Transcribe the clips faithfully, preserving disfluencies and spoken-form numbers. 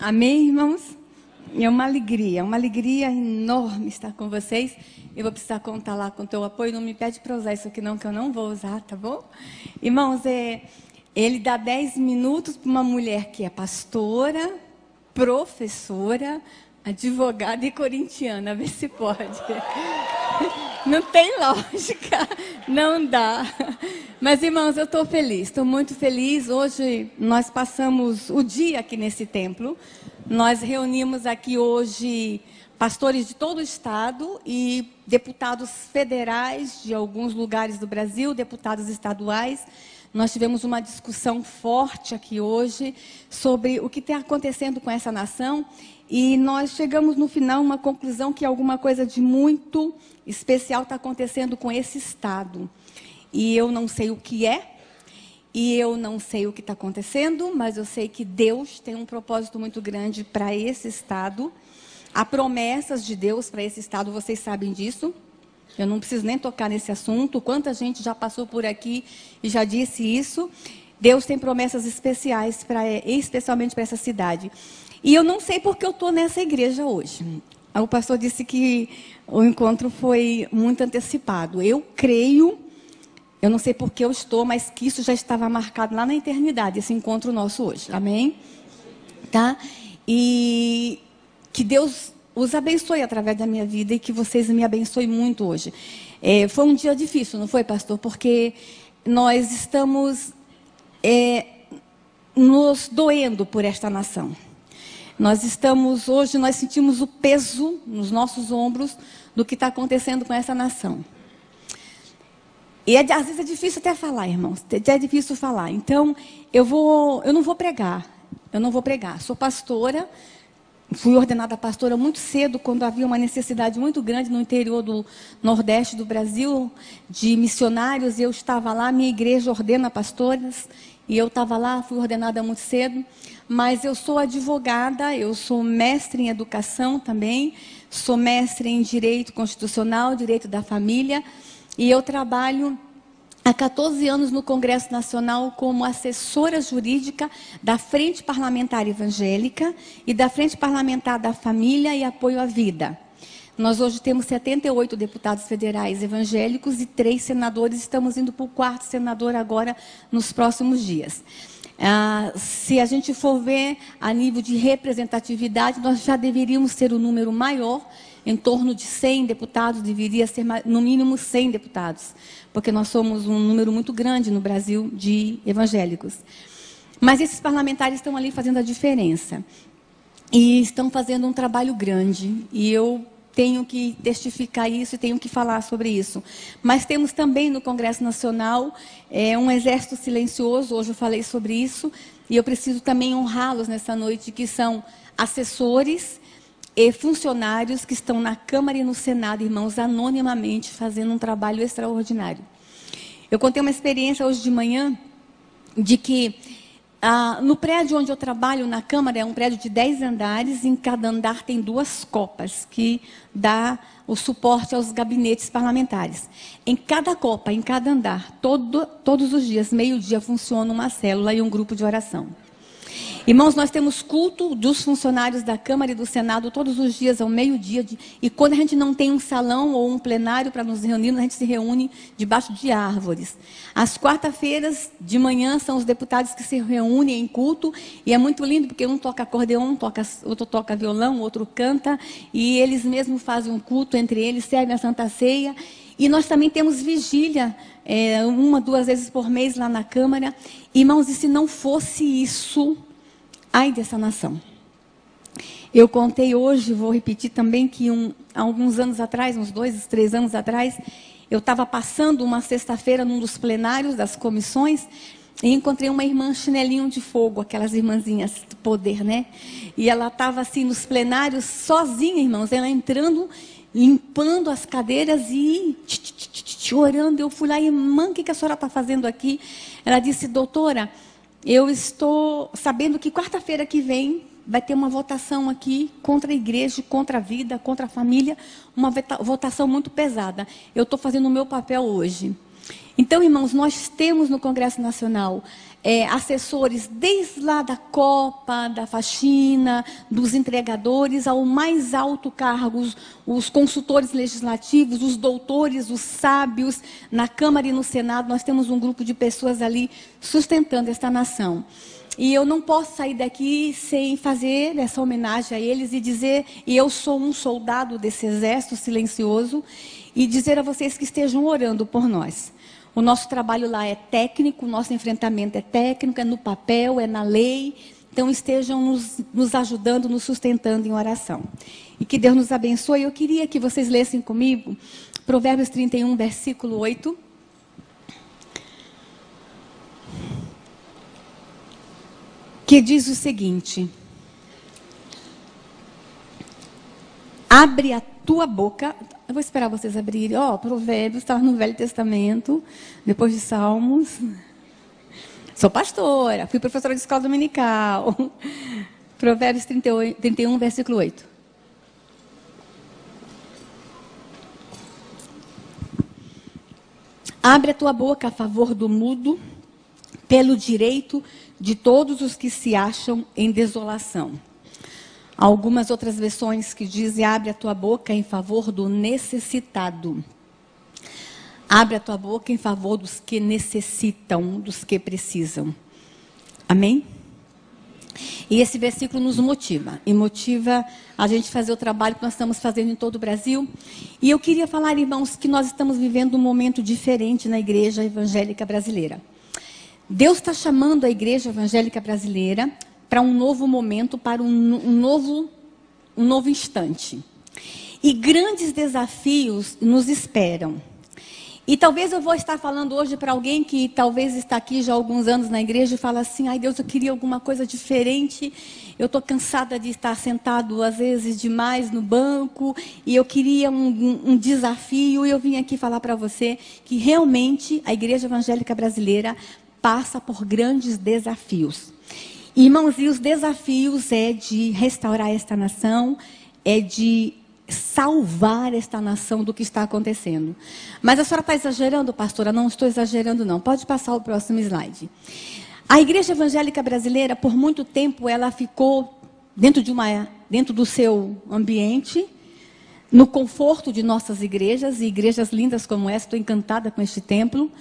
Amém, irmãos? É uma alegria, uma alegria enorme estar com vocês. Eu vou precisar contar lá com o teu apoio. Não me pede para usar isso aqui não, que eu não vou usar, tá bom? Irmãos, é, ele dá dez minutos para uma mulher que é pastora, professora, advogada e corintiana. Vê se pode. Não tem lógica, não dá. Mas, irmãos, eu estou feliz, estou muito feliz. Hoje nós passamos o dia aqui nesse templo. Nós reunimos aqui hoje pastores de todo o estado e deputados federais de alguns lugares do Brasil, deputados estaduais. Nós tivemos uma discussão forte aqui hoje sobre o que está acontecendo com essa nação. E nós chegamos no final a uma conclusão que alguma coisa de muito especial está acontecendo com esse estado. E eu não sei o que é, e eu não sei o que está acontecendo, mas eu sei que Deus tem um propósito muito grande para esse estado. Há promessas de Deus para esse estado, vocês sabem disso. Eu não preciso nem tocar nesse assunto. Quanta gente já passou por aqui e já disse isso. Deus tem promessas especiais, pra, especialmente para essa cidade. E eu não sei porque eu estou nessa igreja hoje. O pastor disse que o encontro foi muito antecipado. Eu creio, eu não sei porque eu estou, mas que isso já estava marcado lá na eternidade, esse encontro nosso hoje. Amém? Tá? E que Deus os abençoe através da minha vida e que vocês me abençoem muito hoje. É, foi um dia difícil, não foi, pastor? Porque nós estamos é, nos doendo por esta nação. Nós estamos, hoje, nós sentimos o peso nos nossos ombros do que está acontecendo com essa nação. E é, às vezes é difícil até falar, irmãos. É difícil falar. Então, eu, vou, eu não vou pregar. Eu não vou pregar. Sou pastora. Fui ordenada pastora muito cedo, quando havia uma necessidade muito grande no interior do Nordeste do Brasil, de missionários. Eu estava lá, minha igreja ordena pastoras. E eu estava lá, fui ordenada muito cedo. Mas eu sou advogada, eu sou mestre em educação também. Sou mestre em direito constitucional, direito da família. E eu trabalho há quatorze anos no Congresso Nacional como assessora jurídica da Frente Parlamentar Evangélica e da Frente Parlamentar da Família e Apoio à Vida. Nós hoje temos setenta e oito deputados federais evangélicos e três senadores. Estamos indo para o quarto senador agora nos próximos dias. Ah, se a gente for ver a nível de representatividade, nós já deveríamos ter um número maior, em torno de cem deputados, deveria ser no mínimo cem deputados, porque nós somos um número muito grande no Brasil de evangélicos. Mas esses parlamentares estão ali fazendo a diferença. E estão fazendo um trabalho grande. E eu tenho que testificar isso e tenho que falar sobre isso. Mas temos também no Congresso Nacional é, um exército silencioso, hoje eu falei sobre isso, e eu preciso também honrá-los nessa noite, que são assessores e funcionários que estão na Câmara e no Senado, irmãos, anonimamente, fazendo um trabalho extraordinário. Eu contei uma experiência hoje de manhã, de que ah, no prédio onde eu trabalho, na Câmara, é um prédio de dez andares, e em cada andar tem duas copas, que dá o suporte aos gabinetes parlamentares. Em cada copa, em cada andar, todo, todos os dias, meio-dia, funciona uma célula e um grupo de oração. Irmãos, nós temos culto dos funcionários da Câmara e do Senado todos os dias ao meio-dia. E quando a gente não tem um salão ou um plenário para nos reunir, a gente se reúne debaixo de árvores. Às quarta-feiras de manhã são os deputados que se reúnem em culto. E é muito lindo porque um toca acordeon, um toca, outro toca violão, outro canta. E eles mesmos fazem um culto entre eles, servem a Santa Ceia. E nós também temos vigília, é, uma, duas vezes por mês lá na Câmara. Irmãos, e se não fosse isso, ai dessa nação. Eu contei hoje, vou repetir também, que um, há alguns anos atrás, uns dois, três anos atrás, eu estava passando uma sexta-feira num dos plenários das comissões e encontrei uma irmã chinelinho de fogo, aquelas irmãzinhas do poder, né? E ela estava assim nos plenários, sozinha, irmãos, ela entrando, limpando as cadeiras e orando. Eu fui lá, irmã, o que a senhora está fazendo aqui? Ela disse, doutora, eu estou sabendo que quarta-feira que vem vai ter uma votação aqui contra a igreja, contra a vida, contra a família, uma votação muito pesada. Eu estou fazendo o meu papel hoje. Então, irmãos, nós temos no Congresso Nacional é, assessores desde lá da Copa, da faxina, dos entregadores, ao mais alto cargo, os, os consultores legislativos, os doutores, os sábios, na Câmara e no Senado. Nós temos um grupo de pessoas ali sustentando esta nação. E eu não posso sair daqui sem fazer essa homenagem a eles e dizer, e eu sou um soldado desse exército silencioso, e dizer a vocês que estejam orando por nós. O nosso trabalho lá é técnico, o nosso enfrentamento é técnico, é no papel, é na lei. Então estejam nos, nos ajudando, nos sustentando em oração. E que Deus nos abençoe. Eu queria que vocês lessem comigo Provérbios trinta e um, versículo oito. Que diz o seguinte: abre a tua boca. Eu vou esperar vocês abrirem. Ó, oh, Provérbios está no Velho Testamento, depois de Salmos. Sou pastora, fui professora de escola dominical. Provérbios trinta e um, versículo oito. Abre a tua boca a favor do mudo, pelo direito de todos os que se acham em desolação. Há algumas outras versões que dizem: abre a tua boca em favor do necessitado. Abre a tua boca em favor dos que necessitam, dos que precisam. Amém? E esse versículo nos motiva. E motiva a gente fazer o trabalho que nós estamos fazendo em todo o Brasil. E eu queria falar, irmãos, que nós estamos vivendo um momento diferente na igreja evangélica brasileira. Deus está chamando a igreja evangélica brasileira para um novo momento, para um, um, novo, um novo instante. E grandes desafios nos esperam. E talvez eu vou estar falando hoje para alguém que talvez está aqui já há alguns anos na igreja e fala assim: ai Deus, eu queria alguma coisa diferente, eu estou cansada de estar sentado às vezes demais no banco, e eu queria um, um, um desafio, e eu vim aqui falar para você que realmente a igreja evangélica brasileira passa por grandes desafios. Irmãos, e os desafios é de restaurar esta nação, é de salvar esta nação do que está acontecendo. Mas a senhora está exagerando, pastora? Não estou exagerando, não. Pode passar o próximo slide. A igreja evangélica brasileira, por muito tempo, ela ficou dentro, de uma, dentro do seu ambiente, no conforto de nossas igrejas, e igrejas lindas como essa. Estou encantada com este templo.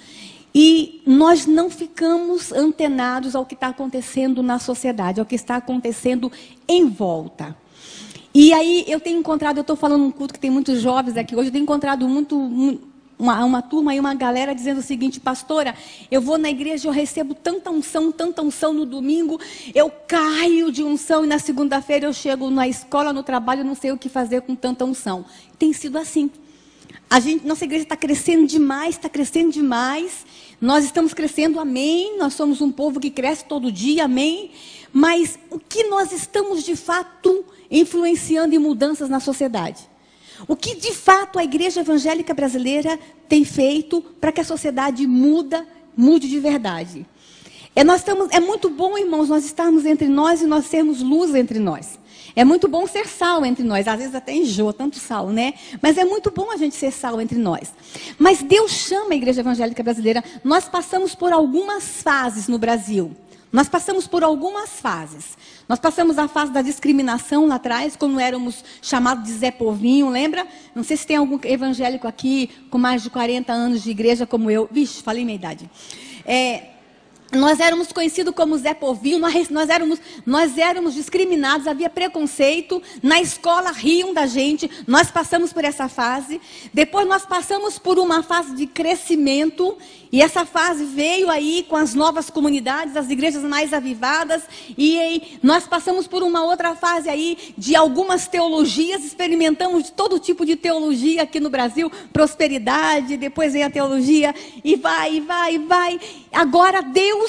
E nós não ficamos antenados ao que está acontecendo na sociedade, ao que está acontecendo em volta. E aí eu tenho encontrado, eu estou falando num culto que tem muitos jovens aqui hoje, eu tenho encontrado muito, uma, uma turma e uma galera dizendo o seguinte: pastora, eu vou na igreja, eu recebo tanta unção, tanta unção no domingo, eu caio de unção e na segunda-feira eu chego na escola, no trabalho, não sei o que fazer com tanta unção. Tem sido assim. A gente, nossa igreja está crescendo demais, está crescendo demais. Nós estamos crescendo, amém. Nós somos um povo que cresce todo dia, amém. Mas o que nós estamos de fato influenciando em mudanças na sociedade? O que de fato a igreja evangélica brasileira tem feito para que a sociedade muda, mude de verdade? É, nós estamos, é muito bom, irmãos, nós estarmos entre nós e nós sermos luz entre nós. É muito bom ser sal entre nós. Às vezes até enjoa tanto sal, né? Mas é muito bom a gente ser sal entre nós. Mas Deus chama a igreja evangélica brasileira. Nós passamos por algumas fases no Brasil. Nós passamos por algumas fases. Nós passamos a fase da discriminação lá atrás, quando éramos chamados de Zé Povinho, lembra? Não sei se tem algum evangélico aqui com mais de quarenta anos de igreja como eu. Vixe, falei minha idade. É... Nós éramos conhecidos como Zé Povinho, nós, nós, éramos, nós éramos discriminados, havia preconceito, na escola riam da gente, nós passamos por essa fase. Depois nós passamos por uma fase de crescimento, e essa fase veio aí com as novas comunidades, as igrejas mais avivadas, e aí nós passamos por uma outra fase aí de algumas teologias, experimentamos de todo tipo de teologia aqui no Brasil, prosperidade, depois vem a teologia, e vai, e vai, e vai. Agora Deus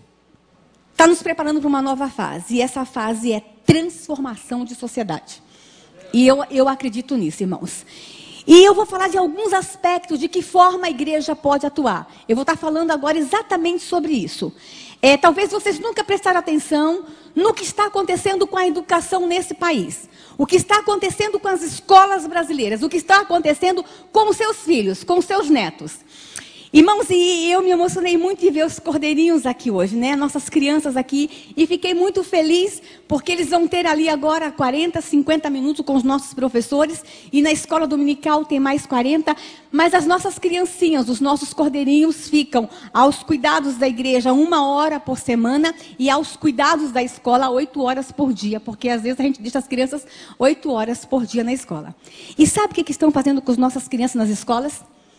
está nos preparando para uma nova fase. E essa fase é transformação de sociedade. E eu, eu acredito nisso, irmãos. E eu vou falar de alguns aspectos de que forma a igreja pode atuar. Eu vou estar falando agora exatamente sobre isso. É, talvez vocês nunca prestaram atenção no que está acontecendo com a educação nesse país. O que está acontecendo com as escolas brasileiras. O que está acontecendo com os seus filhos, com os seus netos. Irmãos, e eu me emocionei muito em ver os cordeirinhos aqui hoje, né? Nossas crianças aqui. E fiquei muito feliz, porque eles vão ter ali agora quarenta, cinquenta minutos com os nossos professores. E na escola dominical tem mais quarenta. Mas as nossas criancinhas, os nossos cordeirinhos, ficam aos cuidados da igreja uma hora por semana. E aos cuidados da escola oito horas por dia. Porque às vezes a gente deixa as crianças oito horas por dia na escola. E sabe o que, que estão fazendo com as nossas crianças nas escolas?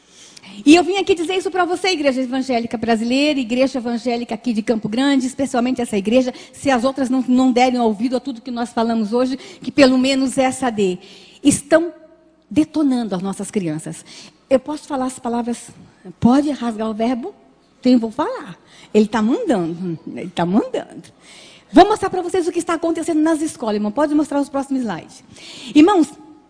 E eu vim aqui dizer isso para você, Igreja Evangélica Brasileira, Igreja Evangélica aqui de Campo Grande, especialmente essa igreja, se as outras não, não derem ouvido a tudo que nós falamos hoje, que pelo menos essa dê. Estão detonando as nossas crianças. Eu posso falar as palavras, pode rasgar o verbo? Então eu vou falar. Ele está mandando, ele está mandando. Vou mostrar para vocês o que está acontecendo nas escolas, irmão. Pode mostrar os próximos slides. Irmãos,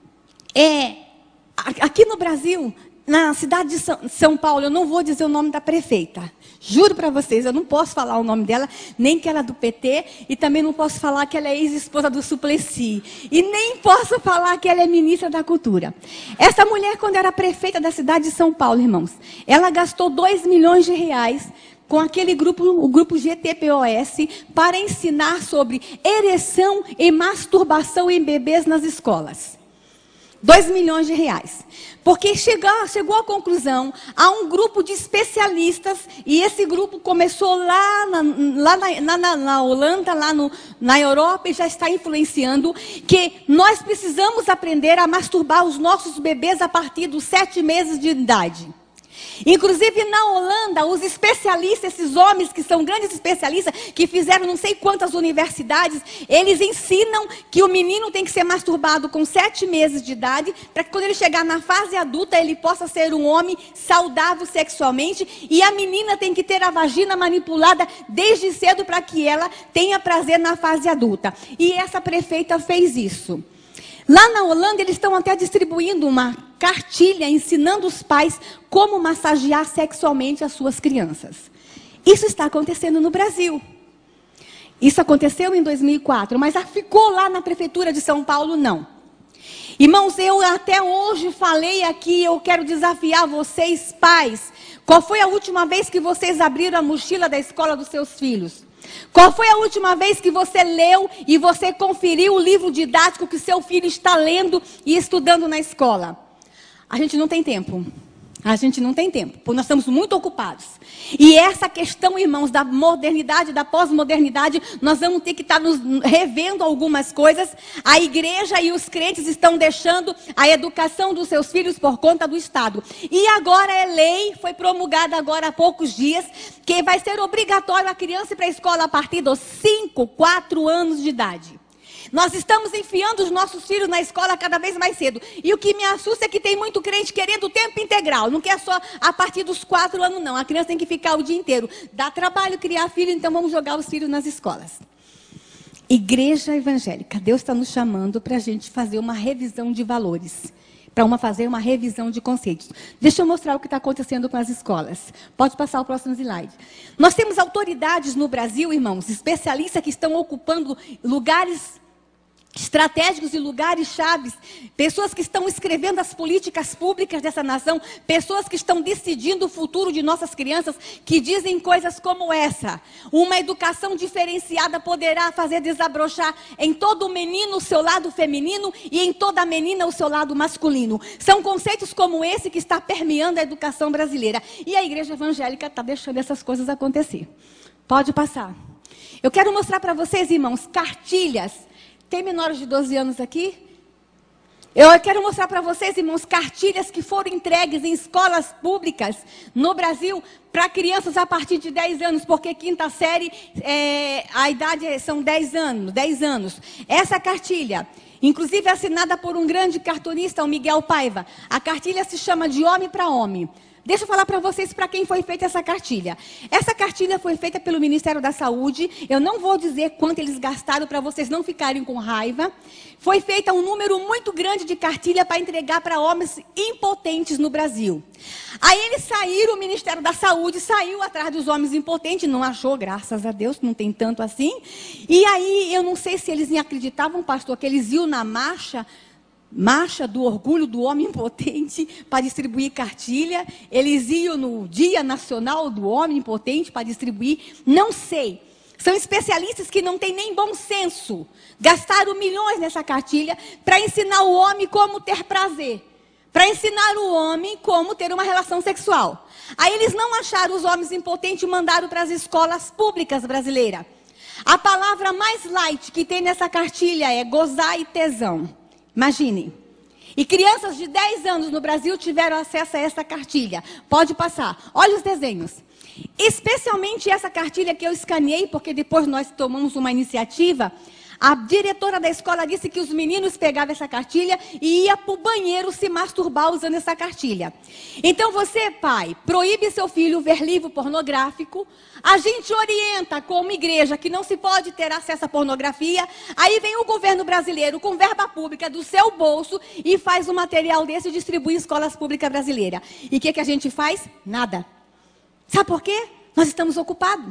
é, aqui no Brasil... Na cidade de São Paulo, eu não vou dizer o nome da prefeita. Juro para vocês, eu não posso falar o nome dela, nem que ela é do P T, e também não posso falar que ela é ex-esposa do Suplicy. E nem posso falar que ela é ministra da Cultura. Essa mulher, quando era prefeita da cidade de São Paulo, irmãos, ela gastou dois milhões de reais com aquele grupo, o grupo G T P O S, para ensinar sobre ereção e masturbação em bebês nas escolas. dois milhões de reais. Porque chegou, chegou à conclusão, há um grupo de especialistas, e esse grupo começou lá na, lá na, na, na Holanda, lá no, na Europa, e já está influenciando, que nós precisamos aprender a masturbar os nossos bebês a partir dos sete meses de idade. Inclusive na Holanda, os especialistas, esses homens que são grandes especialistas, que fizeram não sei quantas universidades, eles ensinam que o menino tem que ser masturbado com sete meses de idade, para que quando ele chegar na fase adulta, ele possa ser um homem saudável sexualmente, e a menina tem que ter a vagina manipulada desde cedo para que ela tenha prazer na fase adulta. E essa prefeita fez isso. Lá na Holanda, eles estão até distribuindo uma cartilha ensinando os pais como massagear sexualmente as suas crianças. Isso está acontecendo no Brasil. Isso aconteceu em dois mil e quatro, mas ficou lá na prefeitura de São Paulo, não. Irmãos, eu até hoje falei aqui, eu quero desafiar vocês, pais. Qual foi a última vez que vocês abriram a mochila da escola dos seus filhos? Qual foi a última vez que você leu e você conferiu o livro didático que seu filho está lendo e estudando na escola? A gente não tem tempo. A gente não tem tempo, porque nós estamos muito ocupados. E essa questão, irmãos, da modernidade, da pós-modernidade, nós vamos ter que estar nos revendo algumas coisas. A igreja e os crentes estão deixando a educação dos seus filhos por conta do Estado. E agora é lei, foi promulgada agora há poucos dias, que vai ser obrigatório a criança ir para a escola a partir dos cinco, quatro anos de idade. Nós estamos enfiando os nossos filhos na escola cada vez mais cedo. E o que me assusta é que tem muito crente querendo o tempo integral. Não quer só a partir dos quatro anos, não. A criança tem que ficar o dia inteiro. Dá trabalho criar filho, então vamos jogar os filhos nas escolas. Igreja evangélica, Deus está nos chamando para a gente fazer uma revisão de valores. Para uma, fazer uma revisão de conceitos. Deixa eu mostrar o que está acontecendo com as escolas. Pode passar o próximo slide. Nós temos autoridades no Brasil, irmãos, especialistas que estão ocupando lugares estratégicos e lugares chaves, pessoas que estão escrevendo as políticas públicas dessa nação, pessoas que estão decidindo o futuro de nossas crianças, que dizem coisas como essa: uma educação diferenciada poderá fazer desabrochar em todo menino o seu lado feminino e em toda menina o seu lado masculino. São conceitos como esse que está permeando a educação brasileira. E a igreja evangélica está deixando essas coisas acontecer. Pode passar. Eu quero mostrar para vocês, irmãos, cartilhas. Tem menores de doze anos aqui? Eu quero mostrar para vocês, irmãos, cartilhas que foram entregues em escolas públicas no Brasil para crianças a partir de dez anos, porque quinta série, é, a idade são dez anos, dez anos. Essa cartilha, inclusive assinada por um grande cartunista, o Miguel Paiva, a cartilha se chama De Homem para Homem. Deixa eu falar para vocês para quem foi feita essa cartilha. Essa cartilha foi feita pelo Ministério da Saúde. Eu não vou dizer quanto eles gastaram para vocês não ficarem com raiva. Foi feita um número muito grande de cartilha para entregar para homens impotentes no Brasil. Aí eles saíram, o Ministério da Saúde saiu atrás dos homens impotentes, não achou, graças a Deus, não tem tanto assim. E aí eu não sei se eles acreditavam, pastor, que eles iam na marcha marcha do orgulho do homem impotente para distribuir cartilha. Eles iam no Dia Nacional do Homem Impotente para distribuir. Não sei. São especialistas que não têm nem bom senso. Gastaram milhões nessa cartilha para ensinar o homem como ter prazer. Para ensinar o homem como ter uma relação sexual. Aí eles não acharam os homens impotentes e mandaram para as escolas públicas brasileiras. A palavra mais light que tem nessa cartilha é gozar e tesão. Imagine. E crianças de dez anos no Brasil tiveram acesso a essa cartilha. Pode passar. Olha os desenhos. Especialmente essa cartilha que eu escaneei, porque depois nós tomamos uma iniciativa. A diretora da escola disse que os meninos pegavam essa cartilha e iam para o banheiro se masturbar usando essa cartilha. Então você, pai, proíbe seu filho ver livro pornográfico. A gente orienta como igreja que não se pode ter acesso à pornografia. Aí vem o governo brasileiro com verba pública do seu bolso e faz um material desse e distribui em escolas públicas brasileiras. E o que, que a gente faz? Nada. Sabe por quê? Nós estamos ocupados.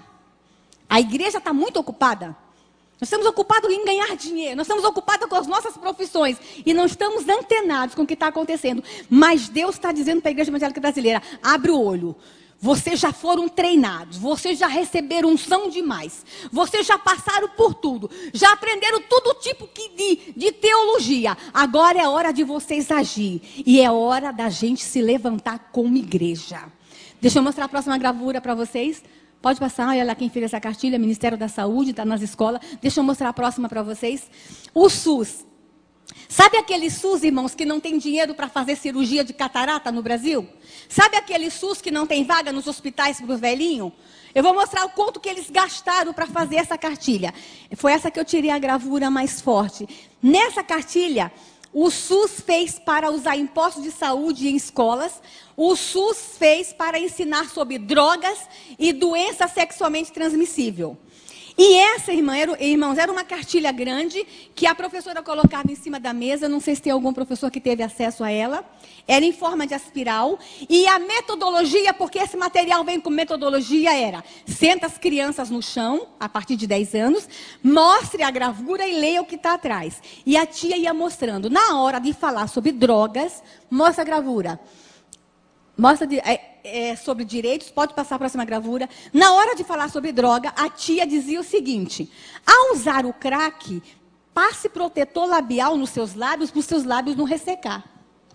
A igreja está muito ocupada. Nós estamos ocupados em ganhar dinheiro. Nós estamos ocupados com as nossas profissões. E não estamos antenados com o que está acontecendo. Mas Deus está dizendo para a Igreja Evangélica Brasileira, abre o olho. Vocês já foram treinados. Vocês já receberam unção demais. Vocês já passaram por tudo. Já aprenderam todo tipo de, de teologia. Agora é hora de vocês agir. E é hora da gente se levantar como igreja. Deixa eu mostrar a próxima gravura para vocês. Pode passar, olha lá quem fez essa cartilha, Ministério da Saúde, está nas escolas. Deixa eu mostrar a próxima para vocês. O SUS. Sabe aquele SUS, irmãos, que não tem dinheiro para fazer cirurgia de catarata no Brasil? Sabe aquele SUS que não tem vaga nos hospitais para os velhinhos? Eu vou mostrar o quanto que eles gastaram para fazer essa cartilha. Foi essa que eu tirei a gravura mais forte. Nessa cartilha, o SUS fez para usar impostos de saúde em escolas. O SUS fez para ensinar sobre drogas e doença sexualmente transmissível. E essa, irmã, era, irmãos, era uma cartilha grande que a professora colocava em cima da mesa. Não sei se tem algum professor que teve acesso a ela. Era em forma de espiral. E a metodologia, porque esse material vem com metodologia, era: senta as crianças no chão, a partir de dez anos, mostre a gravura e leia o que está atrás. E a tia ia mostrando. Na hora de falar sobre drogas, mostra a gravura. Mostra de, é, é, sobre direitos, pode passar a próxima gravura. Na hora de falar sobre droga, a tia dizia o seguinte: ao usar o crack, passe protetor labial nos seus lábios, para os seus lábios não ressecar.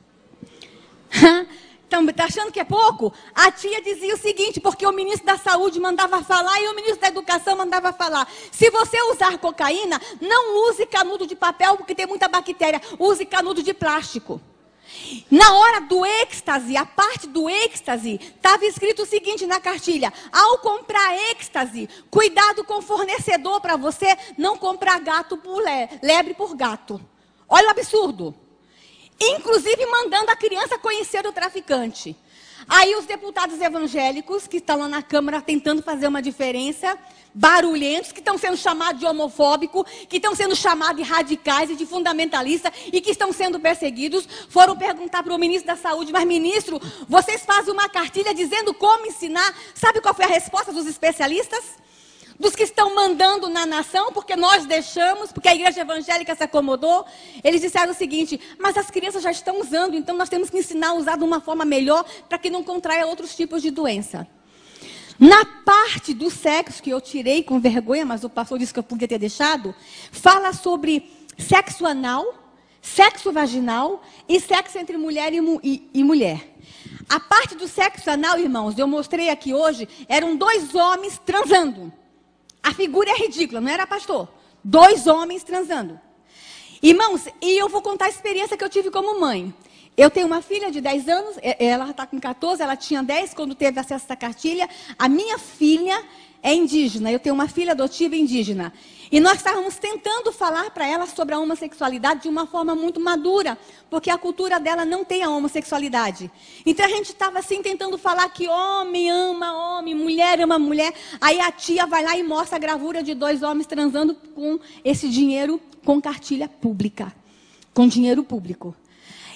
Então, está achando que é pouco? A tia dizia o seguinte, porque o ministro da Saúde mandava falar e o ministro da Educação mandava falar: se você usar cocaína, não use canudo de papel, porque tem muita bactéria, use canudo de plástico. Na hora do êxtase, a parte do êxtase, estava escrito o seguinte na cartilha: ao comprar êxtase, cuidado com o fornecedor para você não comprar gato por le, lebre por gato. Olha o absurdo. Inclusive mandando a criança conhecer o traficante. Aí os deputados evangélicos, que estão lá na Câmara tentando fazer uma diferença, barulhentos, que estão sendo chamados de homofóbico, que estão sendo chamados de radicais e de fundamentalistas e que estão sendo perseguidos, foram perguntar para o ministro da Saúde: mas ministro, vocês fazem uma cartilha dizendo como ensinar? Sabe qual foi a resposta dos especialistas? Dos que estão mandando na nação, porque nós deixamos, porque a igreja evangélica se acomodou. Eles disseram o seguinte: mas as crianças já estão usando, então nós temos que ensinar a usar de uma forma melhor para que não contraia outros tipos de doença. Na parte do sexo, que eu tirei com vergonha, mas o pastor disse que eu podia ter deixado, fala sobre sexo anal, sexo vaginal e sexo entre mulher e, e, e mulher. A parte do sexo anal, irmãos, eu mostrei aqui hoje, eram dois homens transando. A figura é ridícula, não era pastor? Dois homens transando. Irmãos, e eu vou contar a experiência que eu tive como mãe. Eu tenho uma filha de dez anos, ela está com quatorze, ela tinha dez quando teve acesso a essa cartilha. A minha filha é indígena, eu tenho uma filha adotiva indígena. E nós estávamos tentando falar para ela sobre a homossexualidade de uma forma muito madura, porque a cultura dela não tem a homossexualidade. Então a gente estava assim tentando falar que homem ama homem, mulher ama mulher. Aí a tia vai lá e mostra a gravura de dois homens transando com esse dinheiro, com cartilha pública, com dinheiro público.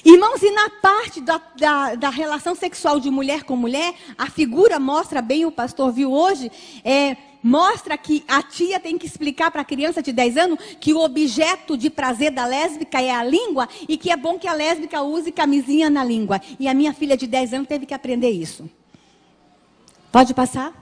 Irmãos, e na parte da, da, da relação sexual de mulher com mulher, a figura mostra bem, o pastor viu hoje, é, mostra que a tia tem que explicar para a criança de dez anos que o objeto de prazer da lésbica é a língua e que é bom que a lésbica use camisinha na língua. E a minha filha de dez anos teve que aprender isso. Pode passar?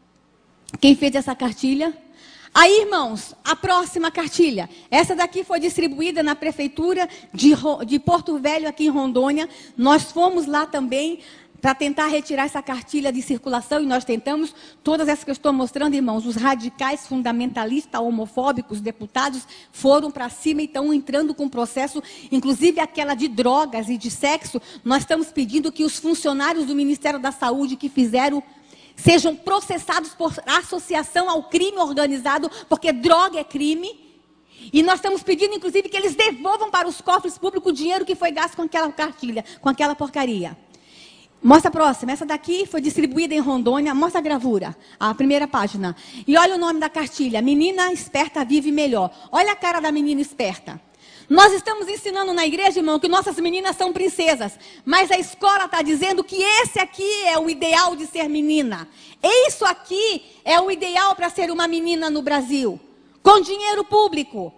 Quem fez essa cartilha? Aí, irmãos, a próxima cartilha. Essa daqui foi distribuída na prefeitura de, de Porto Velho, aqui em Rondônia. Nós fomos lá também para tentar retirar essa cartilha de circulação e nós tentamos. Todas essas que eu estou mostrando, irmãos, os radicais fundamentalistas, homofóbicos, deputados, foram para cima e estão entrando com processo, inclusive aquela de drogas e de sexo. Nós estamos pedindo que os funcionários do Ministério da Saúde que fizeram sejam processados por associação ao crime organizado, porque droga é crime. E nós estamos pedindo, inclusive, que eles devolvam para os cofres públicos o dinheiro que foi gasto com aquela cartilha, com aquela porcaria. Mostra a próxima. Essa daqui foi distribuída em Rondônia. Mostra a gravura, a primeira página. E olha o nome da cartilha. Menina esperta vive melhor. Olha a cara da menina esperta. Nós estamos ensinando na igreja, irmão, que nossas meninas são princesas. Mas a escola está dizendo que esse aqui é o ideal de ser menina. Isso aqui é o ideal para ser uma menina no Brasil. Com dinheiro público.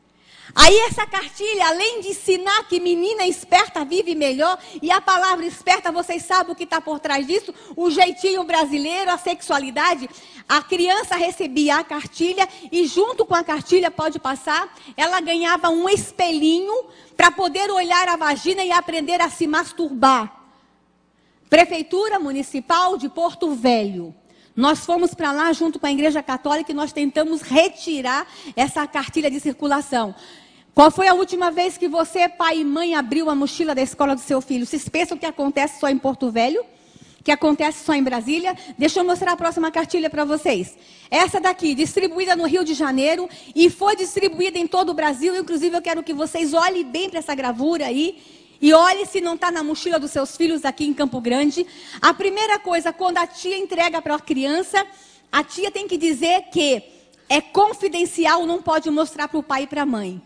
Aí essa cartilha, além de ensinar que menina esperta vive melhor, e a palavra esperta, vocês sabem o que está por trás disso? O jeitinho brasileiro, a sexualidade. A criança recebia a cartilha e junto com a cartilha, pode passar, ela ganhava um espelhinho para poder olhar a vagina e aprender a se masturbar. Prefeitura Municipal de Porto Velho. Nós fomos para lá junto com a Igreja Católica e nós tentamos retirar essa cartilha de circulação. Qual foi a última vez que você, pai e mãe, abriu a mochila da escola do seu filho? Vocês pensam que acontece só em Porto Velho? Que acontece só em Brasília? Deixa eu mostrar a próxima cartilha para vocês. Essa daqui, distribuída no Rio de Janeiro e foi distribuída em todo o Brasil. Inclusive, eu quero que vocês olhem bem para essa gravura aí. E olhe se não está na mochila dos seus filhos aqui em Campo Grande. A primeira coisa, quando a tia entrega para a criança, a tia tem que dizer que é confidencial, não pode mostrar para o pai e para a mãe.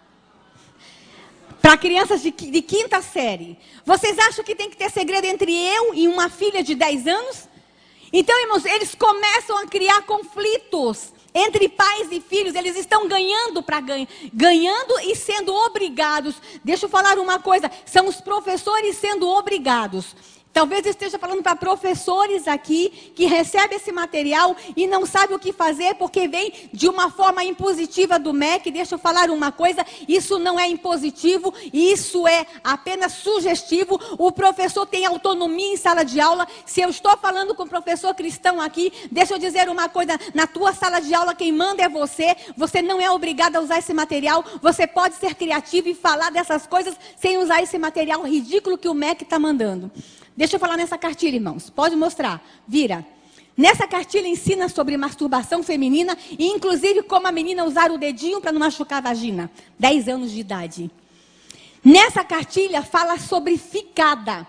Para crianças de, de quinta série. Vocês acham que tem que ter segredo entre eu e uma filha de dez anos? Então, irmãos, eles começam a criar conflitos entre pais e filhos. Eles estão ganhando para ganhar, ganhando e sendo obrigados. Deixa eu falar uma coisa, são os professores sendo obrigados. Talvez eu esteja falando para professores aqui que recebem esse material e não sabem o que fazer porque vem de uma forma impositiva do M E C. Deixa eu falar uma coisa, isso não é impositivo, isso é apenas sugestivo. O professor tem autonomia em sala de aula. Se eu estou falando com o professor cristão aqui, deixa eu dizer uma coisa, na tua sala de aula quem manda é você, você não é obrigado a usar esse material, você pode ser criativo e falar dessas coisas sem usar esse material ridículo que o M E C está mandando. Deixa eu falar nessa cartilha, irmãos. Pode mostrar. Vira. Nessa cartilha ensina sobre masturbação feminina e inclusive como a menina usar o dedinho para não machucar a vagina. dez anos de idade. Nessa cartilha fala sobre ficada.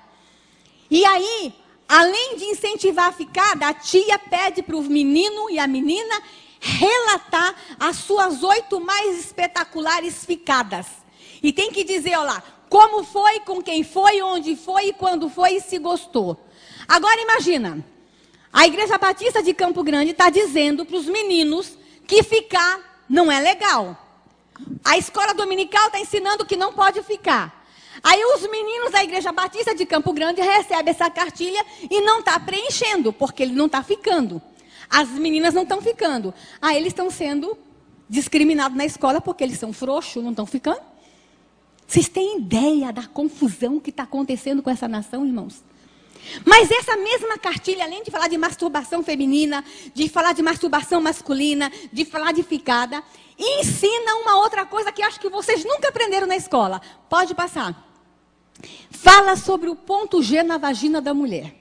E aí, além de incentivar a ficada, a tia pede para o menino e a menina relatar as suas oito mais espetaculares ficadas. E tem que dizer, olha lá, como foi, com quem foi, onde foi, quando foi e se gostou. Agora imagina, a Igreja Batista de Campo Grande está dizendo para os meninos que ficar não é legal. A escola dominical está ensinando que não pode ficar. Aí os meninos da Igreja Batista de Campo Grande recebem essa cartilha e não está preenchendo, porque ele não está ficando. As meninas não estão ficando. Aí eles estão sendo discriminados na escola porque eles são frouxos, não estão ficando. Vocês têm ideia da confusão que está acontecendo com essa nação, irmãos? Mas essa mesma cartilha, além de falar de masturbação feminina, de falar de masturbação masculina, de falar de ficada, ensina uma outra coisa que acho que vocês nunca aprenderam na escola. Pode passar. Fala sobre o ponto G na vagina da mulher.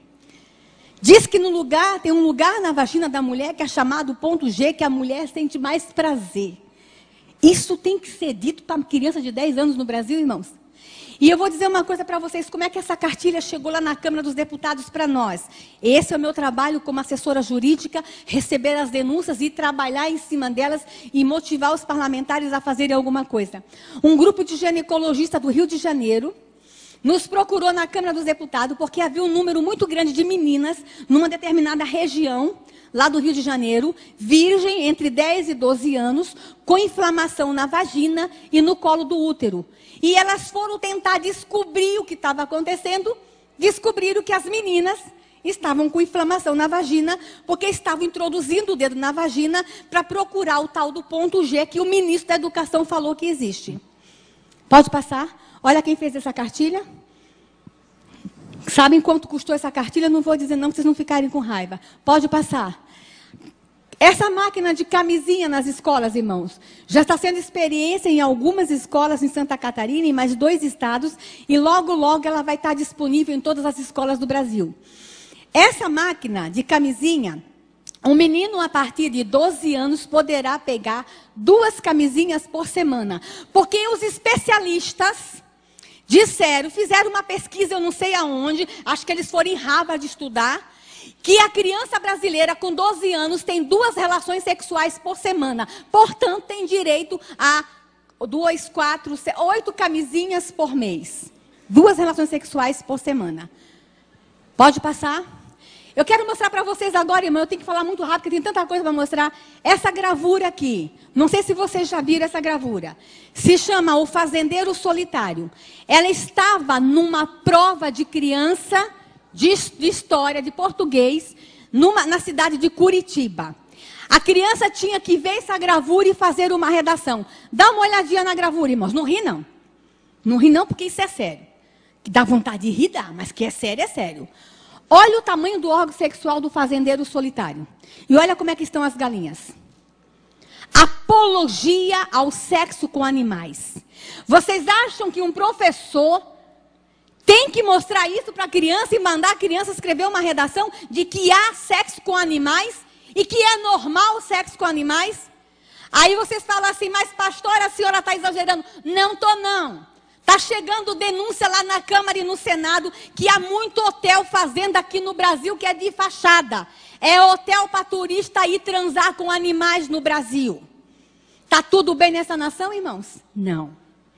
Diz que no lugar, tem um lugar na vagina da mulher que é chamado ponto G, que a mulher sente mais prazer. Isso tem que ser dito para uma criança de dez anos no Brasil, irmãos. E eu vou dizer uma coisa para vocês, como é que essa cartilha chegou lá na Câmara dos Deputados para nós. Esse é o meu trabalho como assessora jurídica, receber as denúncias e trabalhar em cima delas e motivar os parlamentares a fazerem alguma coisa. Um grupo de ginecologistas do Rio de Janeiro nos procurou na Câmara dos Deputados porque havia um número muito grande de meninas numa determinada região, lá do Rio de Janeiro, virgem entre dez e doze anos, com inflamação na vagina e no colo do útero. E elas foram tentar descobrir o que estava acontecendo, descobriram que as meninas estavam com inflamação na vagina, porque estavam introduzindo o dedo na vagina para procurar o tal do ponto G que o ministro da Educação falou que existe. Pode passar? Olha quem fez essa cartilha. Sabem quanto custou essa cartilha? Não vou dizer não, para vocês não ficarem com raiva. Pode passar. Essa máquina de camisinha nas escolas, irmãos, já está sendo experiência em algumas escolas em Santa Catarina, em mais dois estados, e logo, logo ela vai estar disponível em todas as escolas do Brasil. Essa máquina de camisinha, um menino a partir de doze anos poderá pegar duas camisinhas por semana. Porque os especialistas disseram, fizeram uma pesquisa, eu não sei aonde, acho que eles foram em Harvard estudar, que a criança brasileira com doze anos tem duas relações sexuais por semana. Portanto, tem direito a duas, quatro, oito camisinhas por mês. Duas relações sexuais por semana. Pode passar? Eu quero mostrar para vocês agora, irmão, eu tenho que falar muito rápido, porque tem tanta coisa para mostrar. Essa gravura aqui, não sei se vocês já viram essa gravura. Se chama O Fazendeiro Solitário. Ela estava numa prova de criança de, de história, de português, numa, na cidade de Curitiba. A criança tinha que ver essa gravura e fazer uma redação. Dá uma olhadinha na gravura, irmãos. Não ri, não. Não ri, não, porque isso é sério. Que dá vontade de rir, dá, mas que é sério, é sério. Olha o tamanho do órgão sexual do fazendeiro solitário. E olha como é que estão as galinhas. Apologia ao sexo com animais. Vocês acham que um professor tem que mostrar isso para a criança e mandar a criança escrever uma redação de que há sexo com animais e que é normal o sexo com animais? Aí vocês falam assim, mas pastora, a senhora está exagerando. Não estou, não. Está chegando denúncia lá na Câmara e no Senado que há muito hotel fazenda aqui no Brasil que é de fachada. É hotel para turista ir transar com animais no Brasil. Está tudo bem nessa nação, irmãos? Não.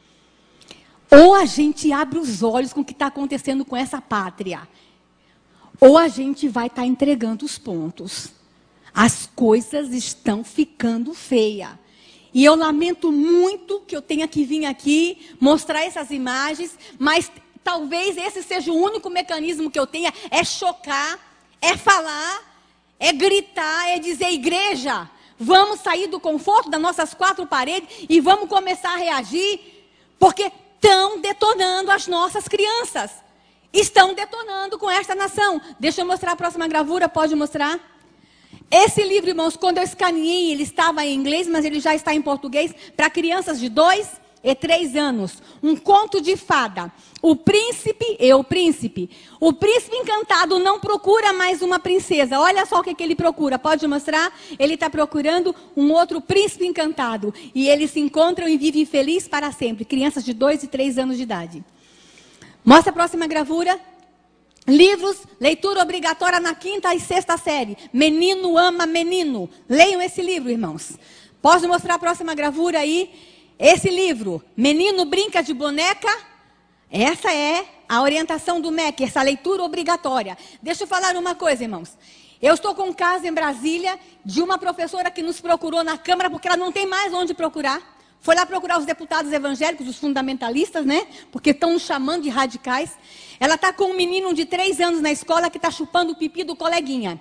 Ou a gente abre os olhos com o que está acontecendo com essa pátria, ou a gente vai estar tá entregando os pontos. As coisas estão ficando feias. E eu lamento muito que eu tenha que vir aqui mostrar essas imagens, mas talvez esse seja o único mecanismo que eu tenha, é chocar, é falar, é gritar, é dizer, igreja, vamos sair do conforto das nossas quatro paredes e vamos começar a reagir, porque estão detonando as nossas crianças. Estão detonando com esta nação. Deixa eu mostrar a próxima gravura, pode mostrar? Esse livro, irmãos, quando eu escaneei, ele estava em inglês, mas ele já está em português, para crianças de dois e três anos. Um conto de fada. O príncipe e o príncipe. O príncipe encantado não procura mais uma princesa. Olha só o que, que ele procura. Pode mostrar? Ele está procurando um outro príncipe encantado. E eles se encontram e vivem felizes para sempre. Crianças de dois e três anos de idade. Mostra a próxima gravura. Livros, leitura obrigatória na quinta e sexta série. Menino ama menino. Leiam esse livro, irmãos. Posso mostrar a próxima gravura aí? Esse livro, Menino Brinca de Boneca. Essa é a orientação do M E C, essa leitura obrigatória. Deixa eu falar uma coisa, irmãos. Eu estou com um caso em Brasília de uma professora que nos procurou na Câmara porque ela não tem mais onde procurar. Foi lá procurar os deputados evangélicos, os fundamentalistas, né? Porque estão nos chamando de radicais. Ela está com um menino de três anos na escola que está chupando o pipi do coleguinha.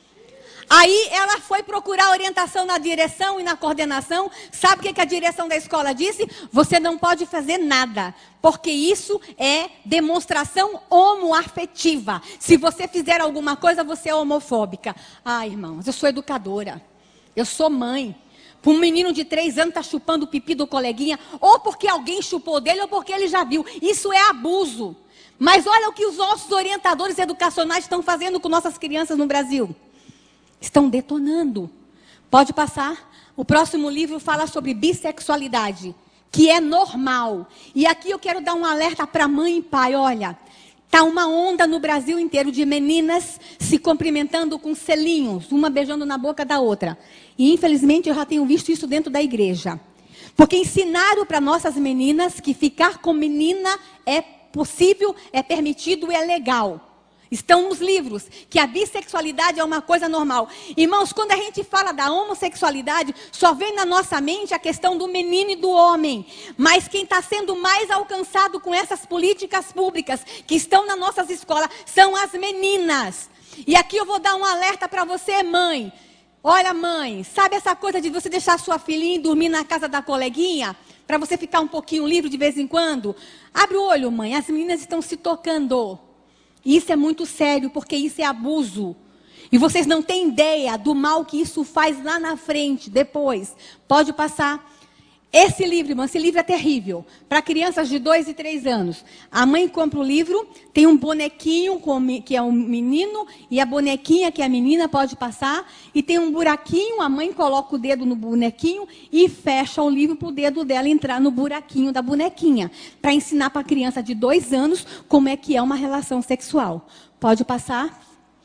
Aí ela foi procurar orientação na direção e na coordenação. Sabe o que, que a direção da escola disse? Você não pode fazer nada, porque isso é demonstração homoafetiva. Se você fizer alguma coisa, você é homofóbica. Ah, irmãos, eu sou educadora. Eu sou mãe. Um menino de três anos está chupando o pipi do coleguinha, ou porque alguém chupou dele, ou porque ele já viu. Isso é abuso. Mas olha o que os nossos orientadores educacionais estão fazendo com nossas crianças no Brasil. Estão detonando. Pode passar. O próximo livro fala sobre bissexualidade, que é normal. E aqui eu quero dar um alerta para mãe e pai. Olha, está uma onda no Brasil inteiro de meninas se cumprimentando com selinhos, uma beijando na boca da outra. E infelizmente eu já tenho visto isso dentro da igreja. Porque ensinaram para nossas meninas que ficar com menina é possível, é permitido e é legal. Estão nos livros que a bissexualidade é uma coisa normal. Irmãos, quando a gente fala da homossexualidade, só vem na nossa mente a questão do menino e do homem. Mas quem está sendo mais alcançado com essas políticas públicas que estão nas nossas escolas são as meninas. E aqui eu vou dar um alerta para você, mãe. Olha, mãe, sabe essa coisa de você deixar sua filhinha dormir na casa da coleguinha? Para você ficar um pouquinho livre de vez em quando? Abre o olho, mãe, as meninas estão se tocando. E isso é muito sério, porque isso é abuso. E vocês não têm ideia do mal que isso faz lá na frente, depois. Pode passar. Esse livro, irmão, esse livro é terrível. Para crianças de dois e três anos. A mãe compra o livro, tem um bonequinho que é um menino, e a bonequinha que é a menina, pode passar. E tem um buraquinho, a mãe coloca o dedo no bonequinho e fecha o livro para o dedo dela entrar no buraquinho da bonequinha. Para ensinar para a criança de dois anos como é que é uma relação sexual. Pode passar.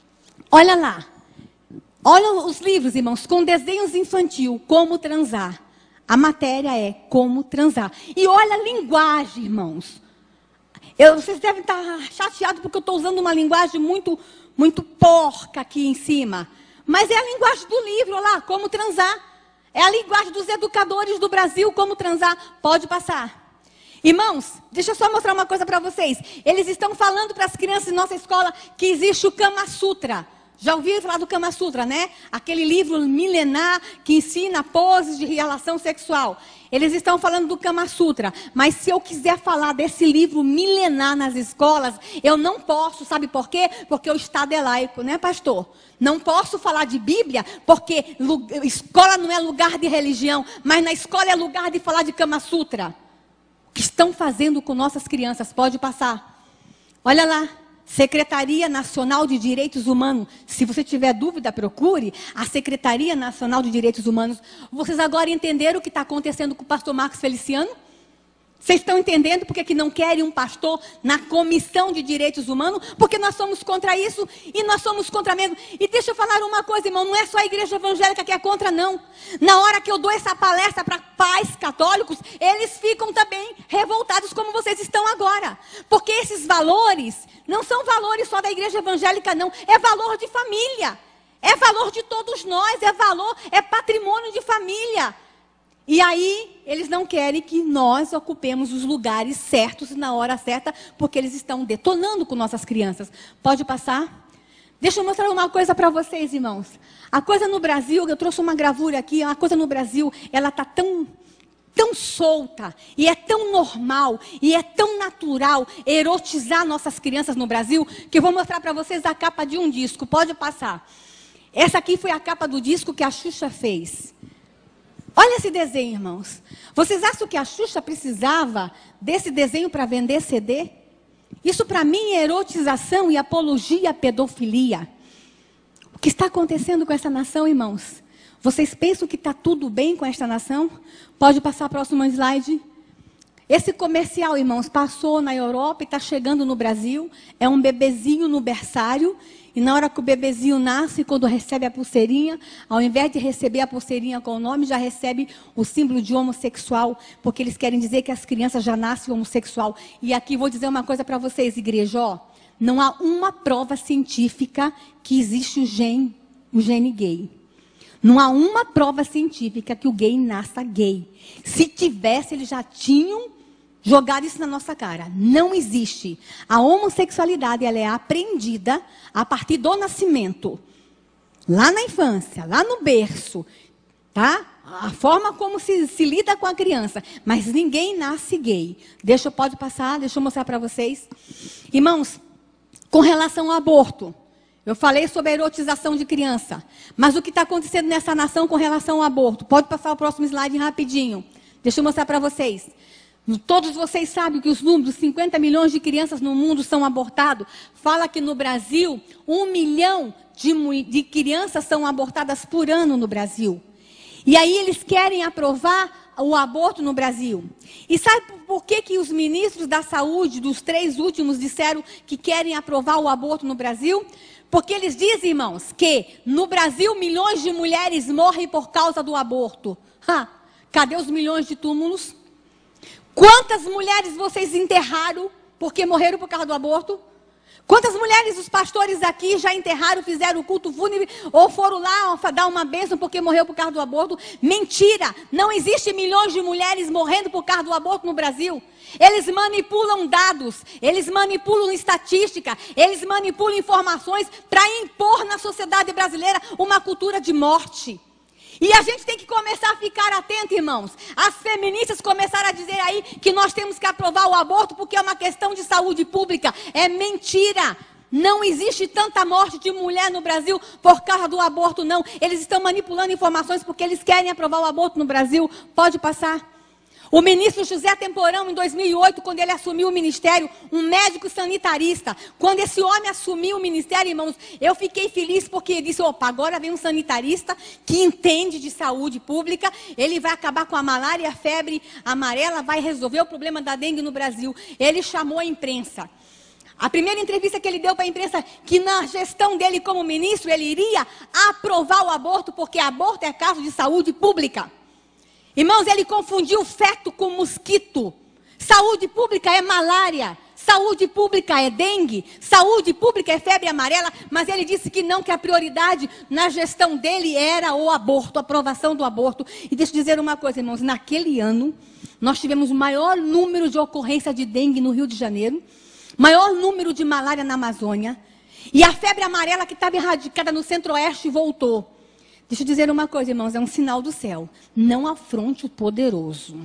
Olha lá. Olha os livros, irmãos, com desenhos infantil, como transar. A matéria é como transar. E olha a linguagem, irmãos. Eu, vocês devem estar chateados porque eu estou usando uma linguagem muito, muito porca aqui em cima. Mas é a linguagem do livro lá, como transar. É a linguagem dos educadores do Brasil, como transar. Pode passar. Irmãos, deixa eu só mostrar uma coisa para vocês. Eles estão falando para as crianças em nossa escola que existe o Kama Sutra. Já ouviram falar do Kama Sutra, né? Aquele livro milenar que ensina poses de relação sexual. Eles estão falando do Kama Sutra. Mas se eu quiser falar desse livro milenar nas escolas, eu não posso, sabe por quê? Porque o Estado é laico, né, pastor? Não posso falar de Bíblia, porque escola não é lugar de religião, mas na escola é lugar de falar de Kama Sutra. O que estão fazendo com nossas crianças? Pode passar. Olha lá. Secretaria Nacional de Direitos Humanos. Se você tiver dúvida, procure a Secretaria Nacional de Direitos Humanos. Vocês agora entenderam o que está acontecendo com o pastor Marcos Feliciano? Vocês estão entendendo porque que não querem um pastor na Comissão de Direitos Humanos? Porque nós somos contra isso e nós somos contra mesmo. E deixa eu falar uma coisa, irmão, não é só a igreja evangélica que é contra, não. Na hora que eu dou essa palestra para pais católicos, eles ficam também revoltados como vocês estão agora. Porque esses valores não são valores só da igreja evangélica, não. É valor de família. É valor de todos nós, é valor, é patrimônio de família. E aí, eles não querem que nós ocupemos os lugares certos na hora certa, porque eles estão detonando com nossas crianças. Pode passar? Deixa eu mostrar uma coisa para vocês, irmãos. A coisa no Brasil, eu trouxe uma gravura aqui, a coisa no Brasil, ela está tão, tão solta, e é tão normal, e é tão natural erotizar nossas crianças no Brasil, que eu vou mostrar para vocês a capa de um disco. Pode passar. Essa aqui foi a capa do disco que a Xuxa fez. Olha esse desenho, irmãos. Vocês acham que a Xuxa precisava desse desenho para vender C D? Isso para mim é erotização e apologia à pedofilia. O que está acontecendo com essa nação, irmãos? Vocês pensam que está tudo bem com esta nação? Pode passar a próxima slide. Esse comercial, irmãos, passou na Europa e está chegando no Brasil. É um bebezinho no berçário. E na hora que o bebezinho nasce, quando recebe a pulseirinha, ao invés de receber a pulseirinha com o nome, já recebe o símbolo de homossexual, porque eles querem dizer que as crianças já nascem homossexual. E aqui vou dizer uma coisa para vocês, igreja, ó, não há uma prova científica que existe o gene, o gene gay. Não há uma prova científica que o gay nasça gay. Se tivesse, eles já tinham jogar isso na nossa cara. Não existe. A homossexualidade, ela é aprendida a partir do nascimento. Lá na infância, lá no berço. Tá? A forma como se, se lida com a criança. Mas ninguém nasce gay. Deixa, pode passar, deixa eu mostrar para vocês. Irmãos, com relação ao aborto. Eu falei sobre a erotização de criança. Mas o que está acontecendo nessa nação com relação ao aborto? Pode passar o próximo slide rapidinho. Deixa eu mostrar para vocês. Todos vocês sabem que os números, cinquenta milhões de crianças no mundo são abortados. Fala que no Brasil, um milhão de, de crianças são abortadas por ano no Brasil. E aí eles querem aprovar o aborto no Brasil. E sabe por que, que os ministros da saúde, dos três últimos, disseram que querem aprovar o aborto no Brasil? Porque eles dizem, irmãos, que no Brasil milhões de mulheres morrem por causa do aborto. Ha, cadê os milhões de túmulos? Quantas mulheres vocês enterraram porque morreram por causa do aborto? Quantas mulheres os pastores aqui já enterraram, fizeram o culto fúnebre ou foram lá dar uma bênção porque morreu por causa do aborto? Mentira! Não existe milhões de mulheres morrendo por causa do aborto no Brasil. Eles manipulam dados, eles manipulam estatística, eles manipulam informações para impor na sociedade brasileira uma cultura de morte. E a gente tem que começar a ficar atento, irmãos. As feministas começaram a dizer aí que nós temos que aprovar o aborto porque é uma questão de saúde pública. É mentira. Não existe tanta morte de mulher no Brasil por causa do aborto, não. Eles estão manipulando informações porque eles querem aprovar o aborto no Brasil. Pode passar. O ministro José Temporão, em dois mil e oito, quando ele assumiu o ministério, um médico sanitarista, quando esse homem assumiu o ministério, irmãos, eu fiquei feliz porque ele disse, opa, agora vem um sanitarista que entende de saúde pública, ele vai acabar com a malária e a febre amarela, vai resolver o problema da dengue no Brasil. Ele chamou a imprensa. A primeira entrevista que ele deu para a imprensa, que na gestão dele como ministro, ele iria aprovar o aborto, porque aborto é caso de saúde pública. Irmãos, ele confundiu feto com mosquito. Saúde pública é malária, saúde pública é dengue, saúde pública é febre amarela, mas ele disse que não, que a prioridade na gestão dele era o aborto, a aprovação do aborto. E deixa eu dizer uma coisa, irmãos, naquele ano, nós tivemos o maior número de ocorrência de dengue no Rio de Janeiro, maior número de malária na Amazônia, e a febre amarela que estava erradicada no Centro-Oeste voltou. Deixa eu dizer uma coisa, irmãos, é um sinal do céu. Não afronte o poderoso.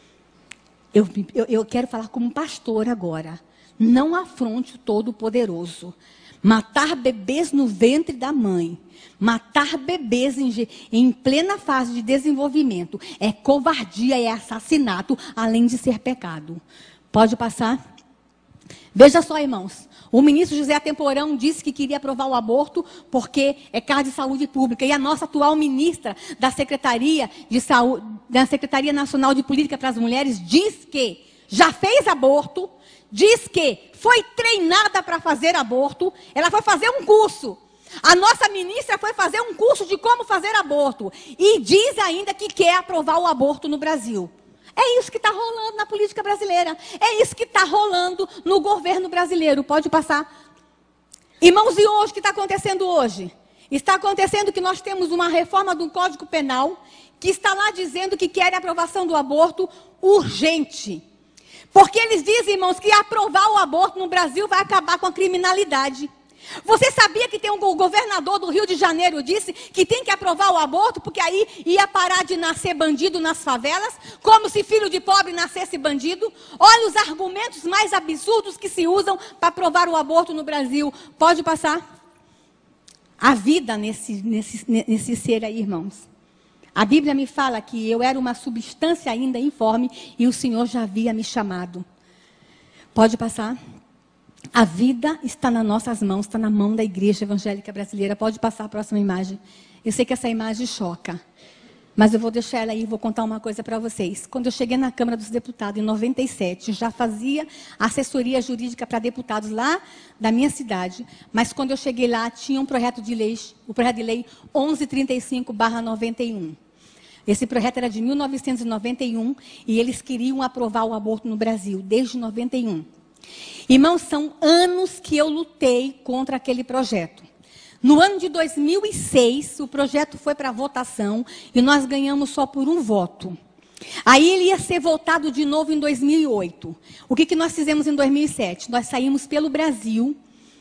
Eu, eu, eu quero falar como pastor agora. Não afronte o todo-poderoso. Matar bebês no ventre da mãe, matar bebês em, em plena fase de desenvolvimento, é covardia, é assassinato, além de ser pecado. Pode passar? Veja só, irmãos. O ministro José Temporão disse que queria aprovar o aborto porque é caso de saúde pública. E a nossa atual ministra da Secretaria, de Saúde, da Secretaria Nacional de Política para as Mulheres diz que já fez aborto, diz que foi treinada para fazer aborto, ela foi fazer um curso. A nossa ministra foi fazer um curso de como fazer aborto. E diz ainda que quer aprovar o aborto no Brasil. É isso que está rolando na política brasileira. É isso que está rolando no governo brasileiro. Pode passar. Irmãos, e hoje, o que está acontecendo hoje? Está acontecendo que nós temos uma reforma do Código Penal que está lá dizendo que quer a aprovação do aborto urgente. Porque eles dizem, irmãos, que aprovar o aborto no Brasil vai acabar com a criminalidade. Você sabia que tem um governador do Rio de Janeiro disse que tem que aprovar o aborto porque aí ia parar de nascer bandido nas favelas, como se filho de pobre nascesse bandido? Olha os argumentos mais absurdos que se usam para aprovar o aborto no Brasil. Pode passar? A vida nesse, nesse, nesse ser aí, irmãos. A Bíblia me fala que eu era uma substância ainda informe e o Senhor já havia me chamado. Pode passar? A vida está nas nossas mãos, está na mão da Igreja Evangélica Brasileira. Pode passar a próxima imagem. Eu sei que essa imagem choca, mas eu vou deixar ela aí e vou contar uma coisa para vocês. Quando eu cheguei na Câmara dos Deputados, em noventa e sete, já fazia assessoria jurídica para deputados lá da minha cidade. Mas quando eu cheguei lá, tinha um projeto de lei, o projeto de lei onze trinta e cinco barra noventa e um. Esse projeto era de mil novecentos e noventa e um e eles queriam aprovar o aborto no Brasil, desde noventa e um. Irmãos, são anos que eu lutei contra aquele projeto. No ano de dois mil e seis, o projeto foi para votação e nós ganhamos só por um voto. Aí ele ia ser votado de novo em dois mil e oito. O que, que nós fizemos em dois mil e sete? Nós saímos pelo Brasil.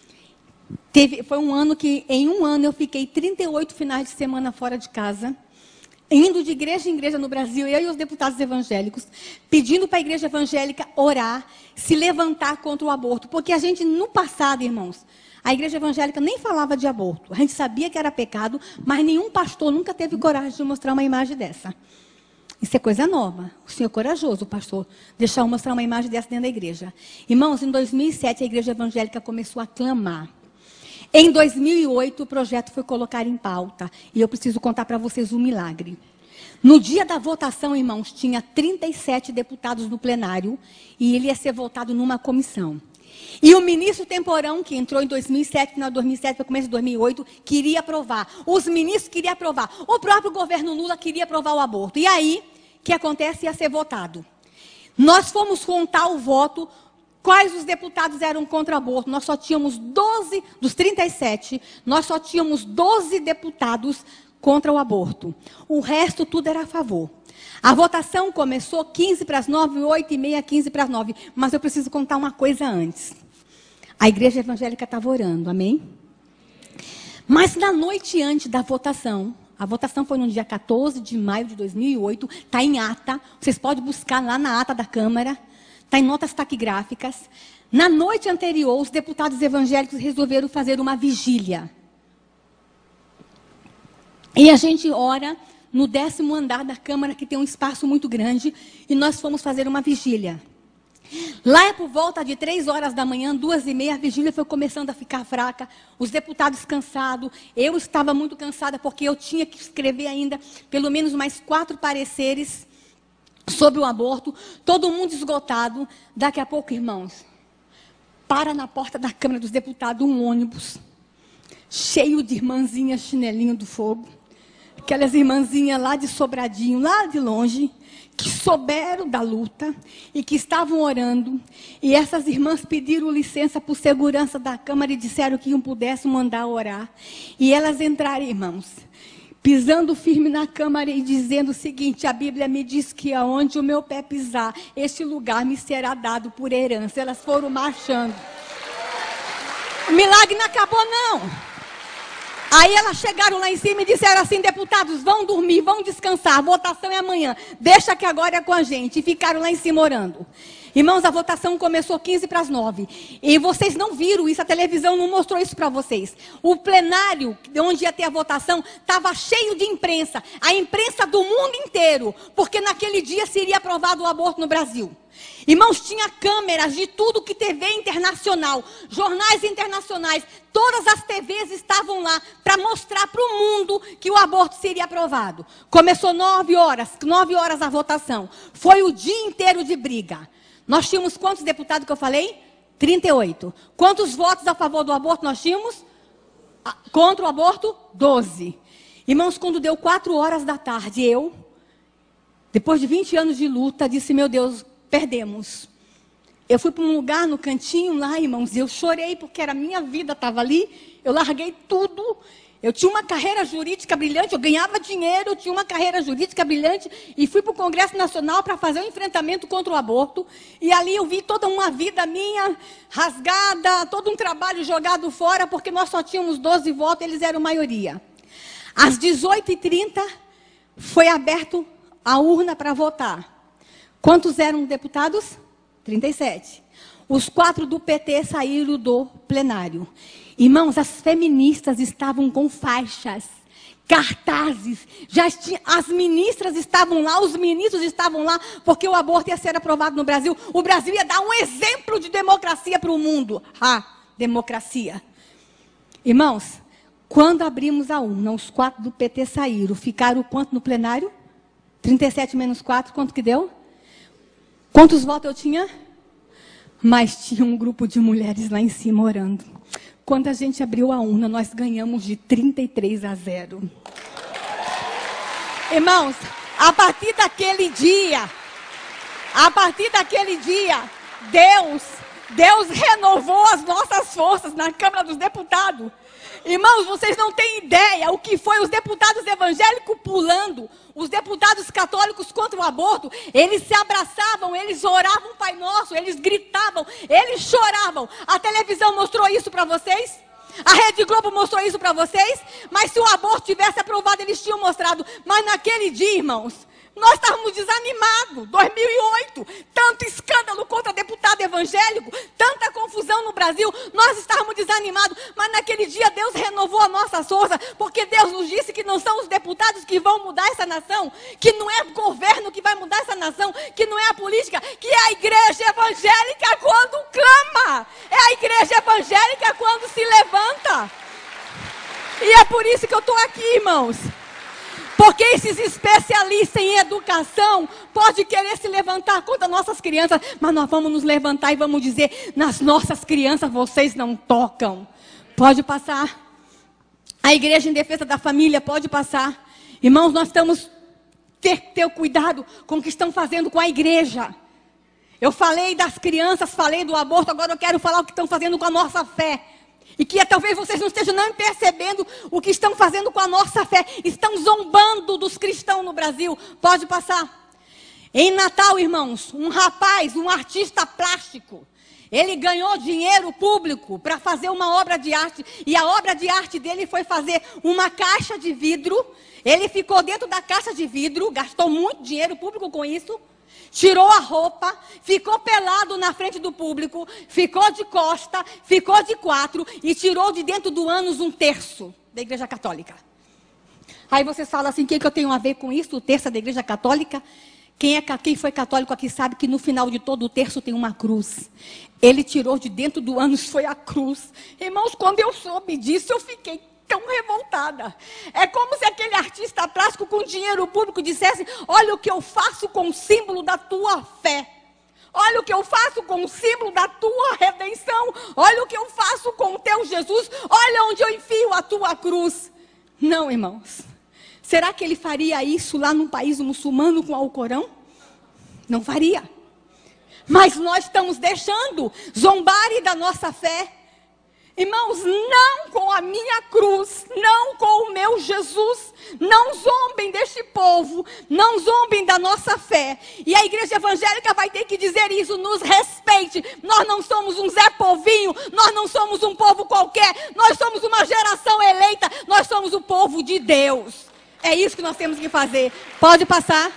Teve, foi um ano que, em um ano, eu fiquei trinta e oito finais de semana fora de casa, indo de igreja em igreja no Brasil, eu e os deputados evangélicos, pedindo para a igreja evangélica orar, se levantar contra o aborto. Porque a gente, no passado, irmãos, a igreja evangélica nem falava de aborto. A gente sabia que era pecado, mas nenhum pastor nunca teve coragem de mostrar uma imagem dessa. Isso é coisa nova. O senhor é corajoso, o pastor, deixar eu mostrar uma imagem dessa dentro da igreja. Irmãos, em dois mil e sete, a igreja evangélica começou a clamar. Em dois mil e oito, o projeto foi colocado em pauta. E eu preciso contar para vocês um milagre. No dia da votação, irmãos, tinha trinta e sete deputados no plenário. E ele ia ser votado numa comissão. E o ministro Temporão, que entrou em dois mil e sete, final de dois mil e sete, para começo de dois mil e oito, queria aprovar. Os ministros queriam aprovar. O próprio governo Lula queria aprovar o aborto. E aí, o que acontece? Ia ser votado. Nós fomos contar o voto. Quais os deputados eram contra o aborto? Nós só tínhamos doze, dos trinta e sete, nós só tínhamos doze deputados contra o aborto. O resto tudo era a favor. A votação começou quinze para as nove, oito e meia, quinze para as nove. Mas eu preciso contar uma coisa antes. A igreja evangélica estava orando, amém? Mas na noite antes da votação, a votação foi no dia quatorze de maio de dois mil e oito, está em ata, vocês podem buscar lá na ata da Câmara, está em notas taquigráficas. Na noite anterior, os deputados evangélicos resolveram fazer uma vigília. E a gente ora no décimo andar da Câmara, que tem um espaço muito grande, e nós fomos fazer uma vigília. Lá é por volta de três horas da manhã, duas e meia, a vigília foi começando a ficar fraca, os deputados cansados, eu estava muito cansada, porque eu tinha que escrever ainda pelo menos mais quatro pareceres sobre o aborto, todo mundo esgotado. Daqui a pouco, irmãos, para na porta da Câmara dos Deputados um ônibus, cheio de irmãzinhas chinelinho do fogo, aquelas irmãzinhas lá de Sobradinho, lá de longe, que souberam da luta e que estavam orando. E essas irmãs pediram licença por segurança da Câmara e disseram que iam pudessem mandar orar. E elas entraram, irmãos, pisando firme na Câmara e dizendo o seguinte: a Bíblia me diz que aonde o meu pé pisar, este lugar me será dado por herança. Elas foram marchando. O milagre não acabou, não. Aí elas chegaram lá em cima e disseram assim: deputados, vão dormir, vão descansar, a votação é amanhã, deixa que agora é com a gente. E ficaram lá em cima orando. Irmãos, a votação começou quinze para as nove. E vocês não viram isso, a televisão não mostrou isso para vocês. O plenário, onde ia ter a votação, estava cheio de imprensa. A imprensa do mundo inteiro, porque naquele dia seria aprovado o aborto no Brasil. Irmãos, tinha câmeras de tudo que T V internacional, jornais internacionais, todas as T Vs estavam lá para mostrar para o mundo que o aborto seria aprovado. Começou nove horas, nove horas a votação. Foi o dia inteiro de briga. Nós tínhamos quantos deputados que eu falei? trinta e oito. Quantos votos a favor do aborto nós tínhamos? Contra o aborto? doze. Irmãos, quando deu quatro horas da tarde, eu, depois de vinte anos de luta, disse: meu Deus, perdemos. Eu fui para um lugar no cantinho lá, irmãos, e eu chorei porque era a minha vida, estava ali. Eu larguei tudo. Eu tinha uma carreira jurídica brilhante, eu ganhava dinheiro, eu tinha uma carreira jurídica brilhante, e fui para o Congresso Nacional para fazer um enfrentamento contra o aborto. E ali eu vi toda uma vida minha rasgada, todo um trabalho jogado fora, porque nós só tínhamos doze votos, eles eram maioria. Às dezoito e trinta, foi aberto a urna para votar. Quantos eram deputados? trinta e sete. Os quatro do P T saíram do plenário. Irmãos, as feministas estavam com faixas, cartazes, já tinha, as ministras estavam lá, os ministros estavam lá, porque o aborto ia ser aprovado no Brasil. O Brasil ia dar um exemplo de democracia para o mundo. Ah, democracia. Irmãos, quando abrimos a urna, os quatro do P T saíram. Ficaram quanto no plenário? trinta e sete menos quatro, quanto que deu? Quantos votos eu tinha? Mas tinha um grupo de mulheres lá em cima orando. Quando a gente abriu a urna, nós ganhamos de trinta e três a zero. Irmãos, a partir daquele dia, a partir daquele dia, Deus, Deus renovou as nossas forças na Câmara dos Deputados. Irmãos, vocês não têm ideia o que foi os deputados evangélicos pulando, os deputados católicos contra o aborto. Eles se abraçavam, eles oravam o Pai Nosso, eles gritavam, eles choravam. A televisão mostrou isso para vocês? A Rede Globo mostrou isso para vocês? Mas se o aborto tivesse aprovado, eles tinham mostrado. Mas naquele dia, irmãos, nós estávamos desanimados. dois mil e oito, tanto escândalo contra deputado evangélico, tanta confusão no Brasil, nós estávamos desanimados. Mas naquele dia Deus renovou a nossa força, porque Deus nos disse que não são os deputados que vão mudar essa nação, que não é o governo que vai mudar essa nação, que não é a política, que é a igreja evangélica quando clama, é a igreja evangélica quando se levanta. E é por isso que eu estou aqui, irmãos. Porque esses especialistas em educação podem querer se levantar contra nossas crianças, mas nós vamos nos levantar e vamos dizer: nas nossas crianças vocês não tocam. Pode passar. A Igreja em Defesa da Família pode passar. Irmãos, nós estamos ter que ter cuidado com o que estão fazendo com a igreja. Eu falei das crianças, falei do aborto, agora eu quero falar o que estão fazendo com a nossa fé. E que talvez vocês não estejam nem percebendo o que estão fazendo com a nossa fé. Estão zombando dos cristãos no Brasil. Pode passar. Em Natal, irmãos, um rapaz, um artista plástico, ele ganhou dinheiro público para fazer uma obra de arte. E a obra de arte dele foi fazer uma caixa de vidro. Ele ficou dentro da caixa de vidro, gastou muito dinheiro público com isso. Tirou a roupa, ficou pelado na frente do público, ficou de costa, ficou de quatro e tirou de dentro do ânus um terço da Igreja Católica. Aí vocês falam assim, o que, que eu tenho a ver com isso, o terço da Igreja Católica? Quem, é, quem foi católico aqui sabe que no final de todo o terço tem uma cruz. Ele tirou de dentro do ânus, foi a cruz. Irmãos, quando eu soube disso, eu fiquei tão revoltada. É como se aquele artista plástico com dinheiro público dissesse, olha o que eu faço com o símbolo da tua fé. Olha o que eu faço com o símbolo da tua redenção. Olha o que eu faço com o teu Jesus. Olha onde eu enfio a tua cruz. Não, irmãos. Será que ele faria isso lá num país muçulmano com o Alcorão? Não faria. Mas nós estamos deixando zombarem da nossa fé. Irmãos, não com a minha cruz, não com o meu Jesus, não zombem deste povo, não zombem da nossa fé. E a igreja evangélica vai ter que dizer isso, nos respeite. Nós não somos um Zé Povinho, nós não somos um povo qualquer, nós somos uma geração eleita, nós somos o povo de Deus. É isso que nós temos que fazer. Pode passar.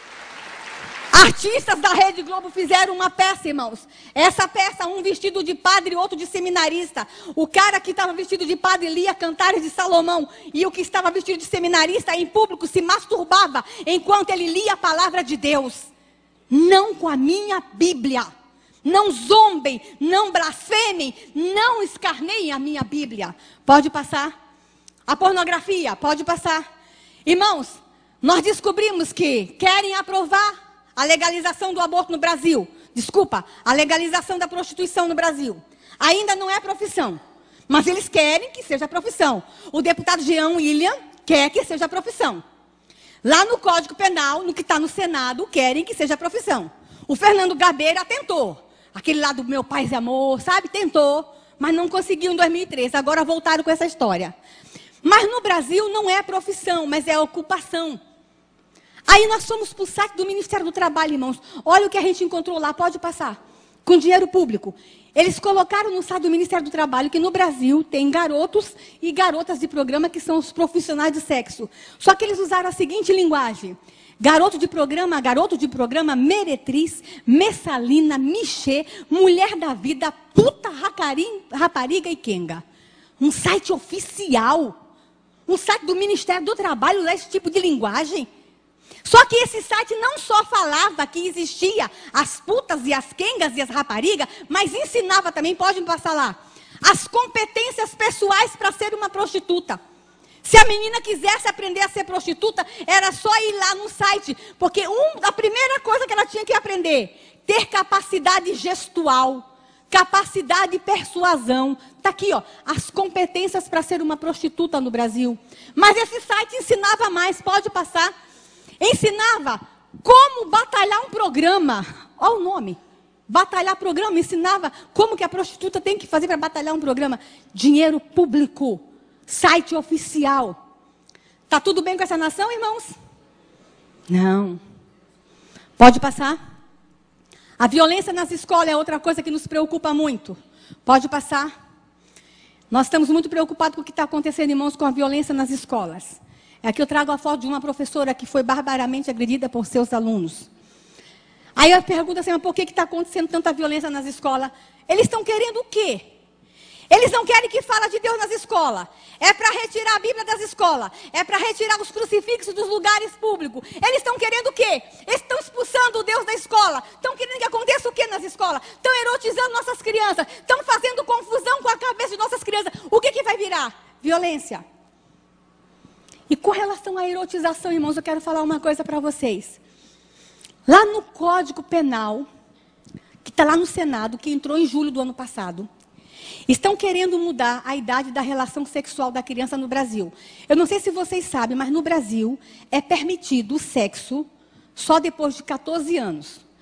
Artistas da Rede Globo fizeram uma peça, irmãos. Essa peça, um vestido de padre e outro de seminarista. O cara que estava vestido de padre lia Cantares de Salomão. E o que estava vestido de seminarista em público se masturbava enquanto ele lia a palavra de Deus. Não com a minha Bíblia. Não zombem, não blasfemem, não escarneiem a minha Bíblia. Pode passar. A pornografia, pode passar. Irmãos, nós descobrimos que querem aprovar a legalização do aborto no Brasil. Desculpa, a legalização da prostituição no Brasil. Ainda não é profissão, mas eles querem que seja profissão. O deputado Jean William quer que seja profissão. Lá no Código Penal, no que está no Senado, querem que seja profissão. O Fernando Gabeira tentou. Aquele lá do Meu Paz e Amor, sabe? Tentou, mas não conseguiu em dois mil e treze. Agora voltaram com essa história. Mas no Brasil não é profissão, mas é ocupação. Aí nós fomos para o site do Ministério do Trabalho, irmãos. Olha o que a gente encontrou lá, pode passar. Com dinheiro público. Eles colocaram no site do Ministério do Trabalho que no Brasil tem garotos e garotas de programa que são os profissionais de sexo. Só que eles usaram a seguinte linguagem. Garoto de programa, garoto de programa, meretriz, messalina, michê, mulher da vida, puta, racarim, rapariga e quenga. Um site oficial. Um site do Ministério do Trabalho lá esse tipo de linguagem. Só que esse site não só falava que existia as putas e as quengas e as raparigas, mas ensinava também, pode me passar lá, as competências pessoais para ser uma prostituta. Se a menina quisesse aprender a ser prostituta, era só ir lá no site. Porque um, a primeira coisa que ela tinha que aprender, ter capacidade gestual, capacidade de persuasão. Está aqui, ó, as competências para ser uma prostituta no Brasil. Mas esse site ensinava mais, pode passar. Ensinava como batalhar um programa. Olha o nome. Batalhar programa. Ensinava como que a prostituta tem que fazer para batalhar um programa. Dinheiro público. Site oficial. Está tudo bem com essa nação, irmãos? Não. Pode passar. A violência nas escolas é outra coisa que nos preocupa muito. Pode passar. Nós estamos muito preocupados com o que está acontecendo, irmãos, com a violência nas escolas. Aqui eu trago a foto de uma professora que foi barbaramente agredida por seus alunos. Aí eu pergunto assim, mas por que está acontecendo tanta violência nas escolas? Eles estão querendo o quê? Eles não querem que fale de Deus nas escolas. É para retirar a Bíblia das escolas. É para retirar os crucifixos dos lugares públicos. Eles estão querendo o quê? Eles estão expulsando o Deus da escola. Estão querendo que aconteça o quê nas escolas? Estão erotizando nossas crianças. Estão fazendo confusão com a cabeça de nossas crianças. O que, que vai virar? Violência. E com relação à erotização, irmãos, eu quero falar uma coisa para vocês. Lá no Código Penal, que está lá no Senado, que entrou em julho do ano passado, estão querendo mudar a idade da relação sexual da criança no Brasil. Eu não sei se vocês sabem, mas no Brasil é permitido o sexo só depois de quatorze anos.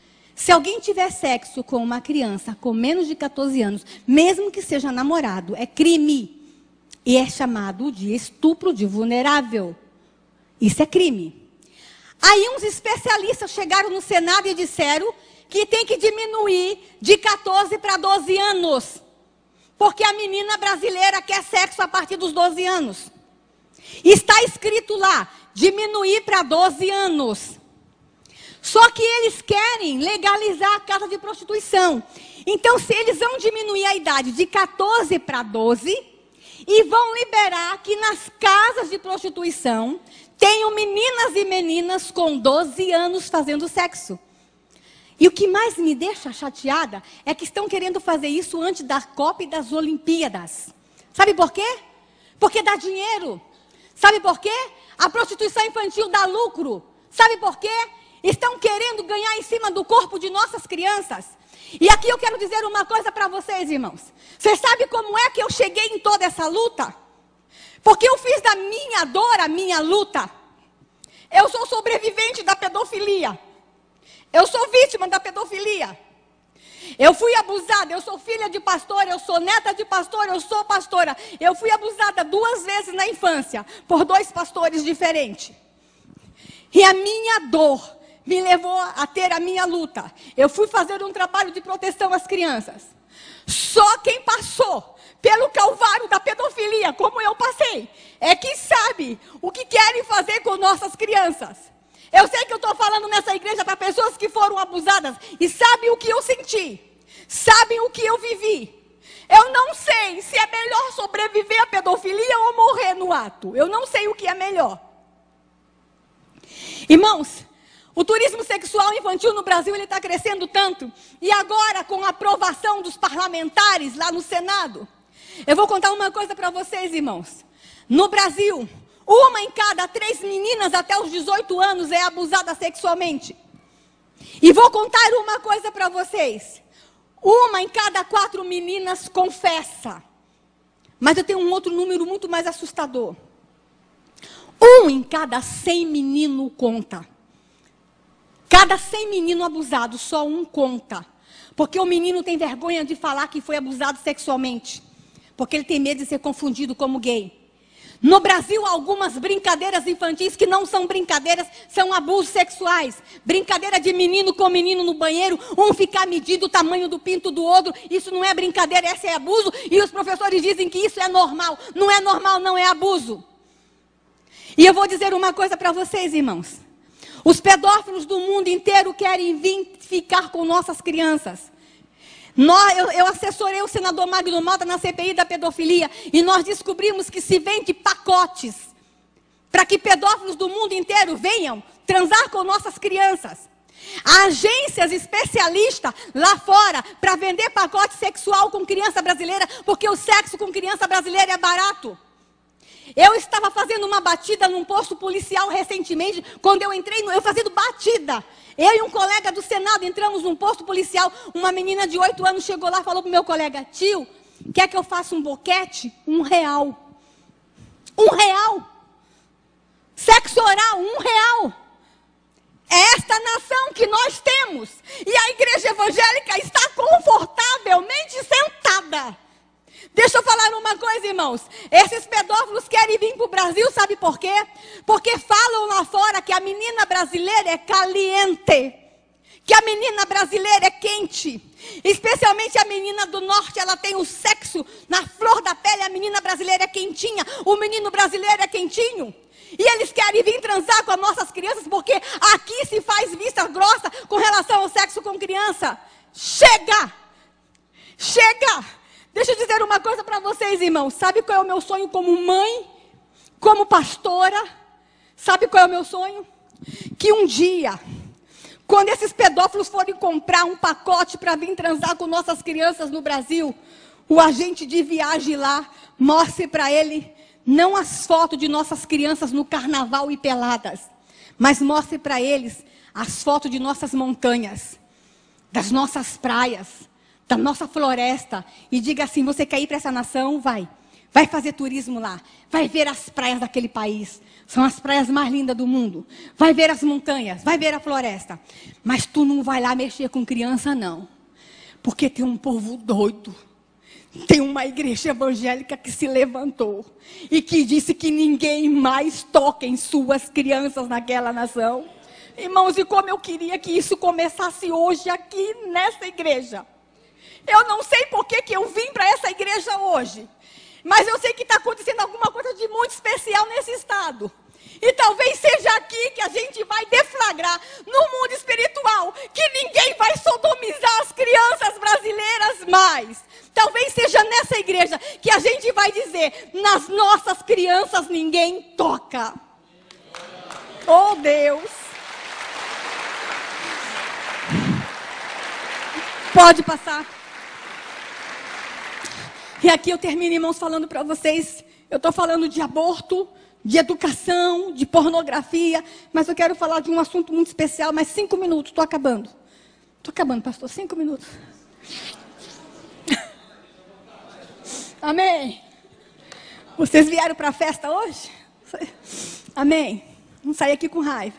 Se alguém tiver sexo com uma criança com menos de quatorze anos, mesmo que seja namorado, é crime. E é chamado de estupro de vulnerável. Isso é crime. Aí uns especialistas chegaram no Senado e disseram que tem que diminuir de quatorze para doze anos. Porque a menina brasileira quer sexo a partir dos doze anos. Está escrito lá, diminuir para doze anos. Só que eles querem legalizar a casa de prostituição. Então, se eles vão diminuir a idade de quatorze para doze e vão liberar que nas casas de prostituição tenham meninas e meninas com doze anos fazendo sexo. E o que mais me deixa chateada é que estão querendo fazer isso antes da Copa e das Olimpíadas. Sabe por quê? Porque dá dinheiro. Sabe por quê? A prostituição infantil dá lucro. Sabe por quê? Estão querendo ganhar em cima do corpo de nossas crianças. E aqui eu quero dizer uma coisa para vocês, irmãos. Vocês sabem como é que eu cheguei em toda essa luta? Porque eu fiz da minha dor a minha luta. Eu sou sobrevivente da pedofilia. Eu sou vítima da pedofilia. Eu fui abusada, eu sou filha de pastor, eu sou neta de pastor, eu sou pastora. Eu fui abusada duas vezes na infância, por dois pastores diferentes. E a minha dor me levou a ter a minha luta. Eu fui fazer um trabalho de proteção às crianças. Só quem passou pelo calvário da pedofilia, como eu passei, é que sabe o que querem fazer com nossas crianças. Eu sei que eu estou falando nessa igreja para pessoas que foram abusadas e sabem o que eu senti, sabem o que eu vivi. Eu não sei se é melhor sobreviver à pedofilia ou morrer no ato. Eu não sei o que é melhor. Irmãos, o turismo sexual infantil no Brasil está crescendo tanto. E agora, com a aprovação dos parlamentares lá no Senado, eu vou contar uma coisa para vocês, irmãos. No Brasil, uma em cada três meninas até os dezoito anos é abusada sexualmente. E vou contar uma coisa para vocês. Uma em cada quatro meninas confessa. Mas eu tenho um outro número muito mais assustador. Um em cada cem menino conta. Cada cem menino abusado, só um conta. Porque o menino tem vergonha de falar que foi abusado sexualmente. Porque ele tem medo de ser confundido como gay. No Brasil, algumas brincadeiras infantis que não são brincadeiras, são abusos sexuais. Brincadeira de menino com menino no banheiro, um ficar medindo o tamanho do pinto do outro. Isso não é brincadeira, esse é abuso. E os professores dizem que isso é normal. Não é normal, não é abuso. E eu vou dizer uma coisa para vocês, irmãos. Os pedófilos do mundo inteiro querem vir ficar com nossas crianças. Nós, eu, eu assessorei o senador Magno Malta na C P I da pedofilia. E nós descobrimos que se vende pacotes para que pedófilos do mundo inteiro venham transar com nossas crianças. Há agências especialistas lá fora para vender pacote sexual com criança brasileira, porque o sexo com criança brasileira é barato. Eu estava fazendo uma batida num posto policial recentemente, quando eu entrei, eu fazendo batida. Eu e um colega do Senado entramos num posto policial, uma menina de oito anos chegou lá e falou para o meu colega: tio, quer que eu faça um boquete? Um real. Um real. Sexo oral, um real. É esta nação que nós temos. E a igreja evangélica está confortavelmente sentada. Deixa eu falar uma coisa, irmãos. Esses pedófilos querem vir para o Brasil, sabe por quê? Porque falam lá fora que a menina brasileira é caliente. Que a menina brasileira é quente. Especialmente a menina do norte, ela tem o sexo na flor da pele. A menina brasileira é quentinha. O menino brasileiro é quentinho. E eles querem vir transar com as nossas crianças, porque aqui se faz vista grossa com relação ao sexo com criança. Chega! Chega! Deixa eu dizer uma coisa para vocês, irmãos. Sabe qual é o meu sonho como mãe? Como pastora? Sabe qual é o meu sonho? Que um dia, quando esses pedófilos forem comprar um pacote para vir transar com nossas crianças no Brasil, o agente de viagem lá mostre para ele não as fotos de nossas crianças no carnaval e peladas, mas mostre para eles as fotos de nossas montanhas, das nossas praias, da nossa floresta, e diga assim: você quer ir para essa nação? Vai. Vai fazer turismo lá. Vai ver as praias daquele país. São as praias mais lindas do mundo. Vai ver as montanhas. Vai ver a floresta. Mas tu não vai lá mexer com criança, não. Porque tem um povo doido. Tem uma igreja evangélica que se levantou. E que disse que ninguém mais toca em suas crianças naquela nação. Irmãos, e como eu queria que isso começasse hoje aqui nessa igreja. Eu não sei por que que eu vim para essa igreja hoje. Mas eu sei que está acontecendo alguma coisa de muito especial nesse estado. E talvez seja aqui que a gente vai deflagrar no mundo espiritual que ninguém vai sodomizar as crianças brasileiras mais. Talvez seja nessa igreja que a gente vai dizer, nas nossas crianças ninguém toca. Oh Deus! Pode passar. E aqui eu termino, irmãos, falando para vocês, eu estou falando de aborto, de educação, de pornografia, mas eu quero falar de um assunto muito especial, mas cinco minutos, estou acabando. Estou acabando, pastor, cinco minutos. Amém? Vocês vieram para a festa hoje? Amém? Não saí aqui com raiva.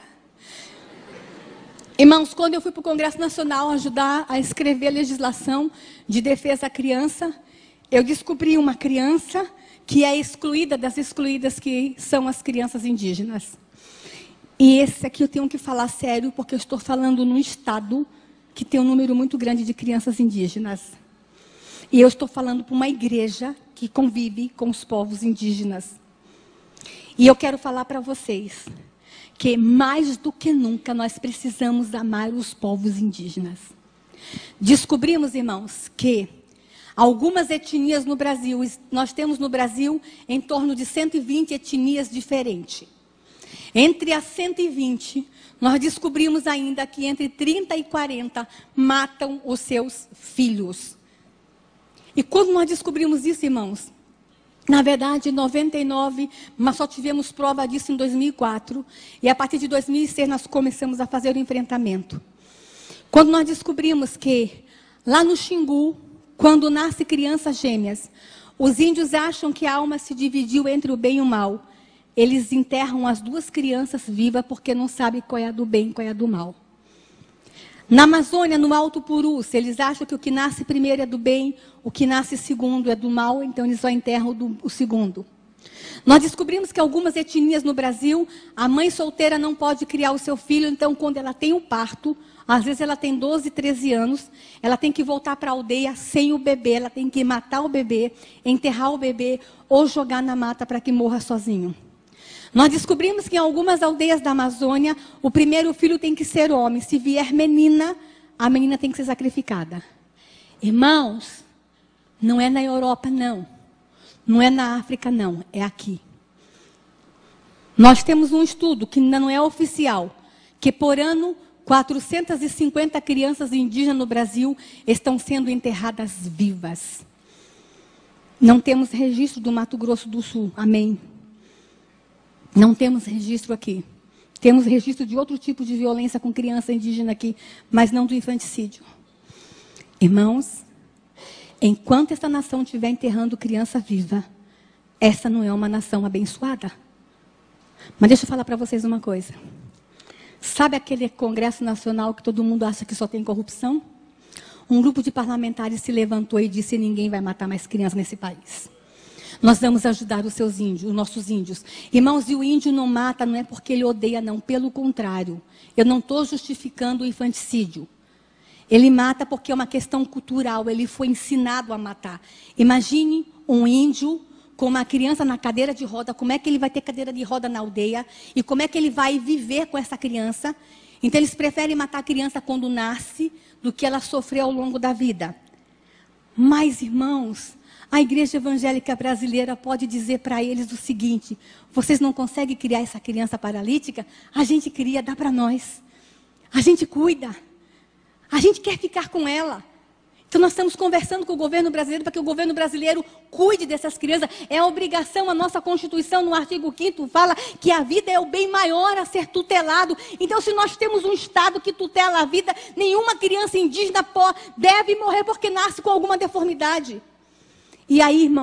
Irmãos, quando eu fui para o Congresso Nacional ajudar a escrever a legislação de defesa à criança, eu descobri uma criança que é excluída das excluídas, que são as crianças indígenas. E esse aqui eu tenho que falar sério, porque eu estou falando num estado que tem um número muito grande de crianças indígenas. E eu estou falando para uma igreja que convive com os povos indígenas. E eu quero falar para vocês que mais do que nunca nós precisamos amar os povos indígenas. Descobrimos, irmãos, que algumas etnias no Brasil, nós temos no Brasil em torno de cento e vinte etnias diferentes. Entre as cento e vinte, nós descobrimos ainda que entre trinta e quarenta matam os seus filhos. E quando nós descobrimos isso, irmãos, na verdade, em noventa e nove, mas só tivemos prova disso em dois mil e quatro. E a partir de dois mil e seis nós começamos a fazer o enfrentamento. Quando nós descobrimos que lá no Xingu, quando nasce crianças gêmeas, os índios acham que a alma se dividiu entre o bem e o mal. Eles enterram as duas crianças vivas porque não sabem qual é a do bem e qual é a do mal. Na Amazônia, no Alto Purus, eles acham que o que nasce primeiro é do bem, o que nasce segundo é do mal, então eles só enterram o, do, o segundo. Nós descobrimos que algumas etnias no Brasil, a mãe solteira não pode criar o seu filho, então quando ela tem o parto, às vezes ela tem doze, treze anos, ela tem que voltar para a aldeia sem o bebê, ela tem que matar o bebê, enterrar o bebê ou jogar na mata para que morra sozinho. Nós descobrimos que em algumas aldeias da Amazônia, o primeiro filho tem que ser homem. Se vier menina, a menina tem que ser sacrificada. Irmãos, não é na Europa, não. Não é na África, não. É aqui. Nós temos um estudo que ainda não é oficial, que por ano, quatrocentas e cinquenta crianças indígenas no Brasil estão sendo enterradas vivas. Não temos registro do Mato Grosso do Sul. Amém. Não temos registro aqui. Temos registro de outro tipo de violência com criança indígena aqui, mas não do infanticídio. Irmãos, enquanto essa nação estiver enterrando criança viva, essa não é uma nação abençoada. Mas deixa eu falar para vocês uma coisa. Sabe aquele Congresso Nacional que todo mundo acha que só tem corrupção? Um grupo de parlamentares se levantou e disse: ninguém vai matar mais crianças nesse país. Nós vamos ajudar os seus índios, os nossos índios. Irmãos, e o índio não mata, não é porque ele odeia, não. Pelo contrário. Eu não estou justificando o infanticídio. Ele mata porque é uma questão cultural. Ele foi ensinado a matar. Imagine um índio com uma criança na cadeira de roda. Como é que ele vai ter cadeira de roda na aldeia? E como é que ele vai viver com essa criança? Então, eles preferem matar a criança quando nasce do que ela sofrer ao longo da vida. Mas, irmãos, a igreja evangélica brasileira pode dizer para eles o seguinte: vocês não conseguem criar essa criança paralítica? A gente cria, dá para nós. A gente cuida. A gente quer ficar com ela. Então nós estamos conversando com o governo brasileiro para que o governo brasileiro cuide dessas crianças. É a obrigação, a nossa Constituição, no artigo quinto, fala que a vida é o bem maior a ser tutelado. Então, se nós temos um Estado que tutela a vida, nenhuma criança indígena deve morrer porque nasce com alguma deformidade. E aí, irmãos,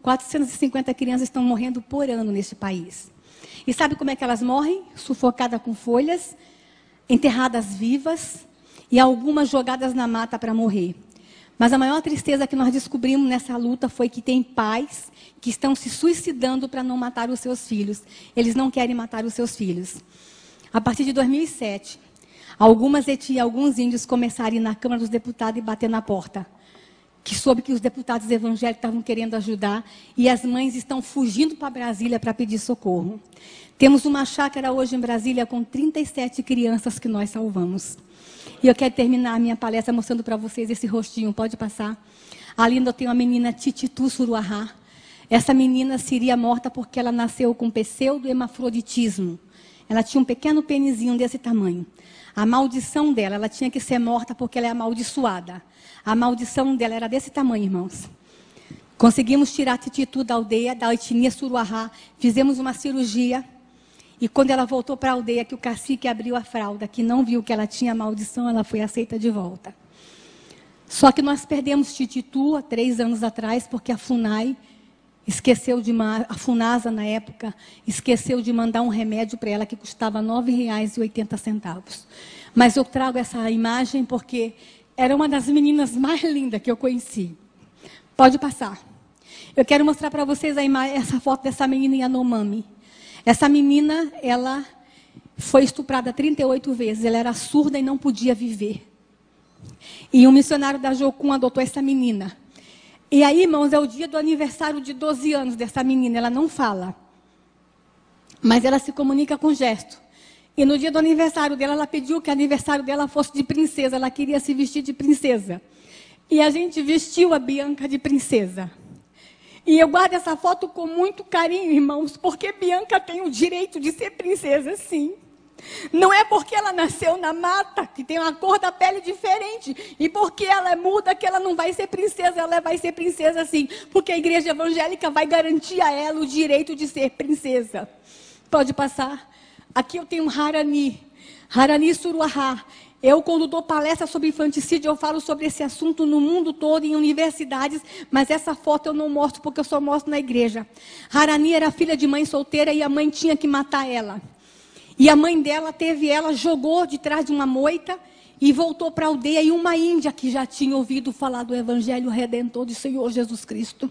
quatrocentas e cinquenta crianças estão morrendo por ano neste país. E sabe como é que elas morrem? Sufocadas com folhas, enterradas vivas e algumas jogadas na mata para morrer. Mas a maior tristeza que nós descobrimos nessa luta foi que tem pais que estão se suicidando para não matar os seus filhos. Eles não querem matar os seus filhos. A partir de dois mil e sete, algumas etnias, alguns índios começaram a ir na Câmara dos Deputados e bater na porta. Que soube que os deputados evangélicos estavam querendo ajudar e as mães estão fugindo para Brasília para pedir socorro. Temos uma chácara hoje em Brasília com trinta e sete crianças que nós salvamos. E eu quero terminar a minha palestra mostrando para vocês esse rostinho. Pode passar. Ali eu tenho a menina Tititu Suruahá. Essa menina seria morta porque ela nasceu com pseudo-hemafroditismo. Ela tinha um pequeno penizinho desse tamanho. A maldição dela, ela tinha que ser morta porque ela é amaldiçoada. A maldição dela era desse tamanho, irmãos. Conseguimos tirar a Tititu da aldeia, da etnia Suruahá. Fizemos uma cirurgia. E quando ela voltou para a aldeia, que o cacique abriu a fralda, que não viu que ela tinha maldição, ela foi aceita de volta. Só que nós perdemos Tititu há três anos atrás, porque a FUNAI esqueceu de, a FUNASA na época, esqueceu de mandar um remédio para ela que custava nove reais e oitenta centavos. Mas eu trago essa imagem porque era uma das meninas mais lindas que eu conheci. Pode passar. Eu quero mostrar para vocês a imagem, essa foto dessa menina Yanomami. Essa menina, ela foi estuprada trinta e oito vezes. Ela era surda e não podia viver. E um missionário da Jocum adotou essa menina. E aí, irmãos, é o dia do aniversário de doze anos dessa menina. Ela não fala, mas ela se comunica com gesto. E no dia do aniversário dela, ela pediu que o aniversário dela fosse de princesa. Ela queria se vestir de princesa. E a gente vestiu a Bianca de princesa. E eu guardo essa foto com muito carinho, irmãos, porque Bianca tem o direito de ser princesa, sim. Não é porque ela nasceu na mata, que tem uma cor da pele diferente, e porque ela é muda, que ela não vai ser princesa, ela vai ser princesa sim, porque a igreja evangélica vai garantir a ela o direito de ser princesa. Pode passar. Aqui eu tenho um Harani, Harani Suruahá. Eu, quando dou palestra sobre infanticídio, eu falo sobre esse assunto no mundo todo, em universidades, mas essa foto eu não mostro, porque eu só mostro na igreja. Harani era filha de mãe solteira e a mãe tinha que matar ela. E a mãe dela teve ela, jogou de trás de uma moita e voltou para a aldeia. E uma índia que já tinha ouvido falar do Evangelho Redentor do Senhor Jesus Cristo,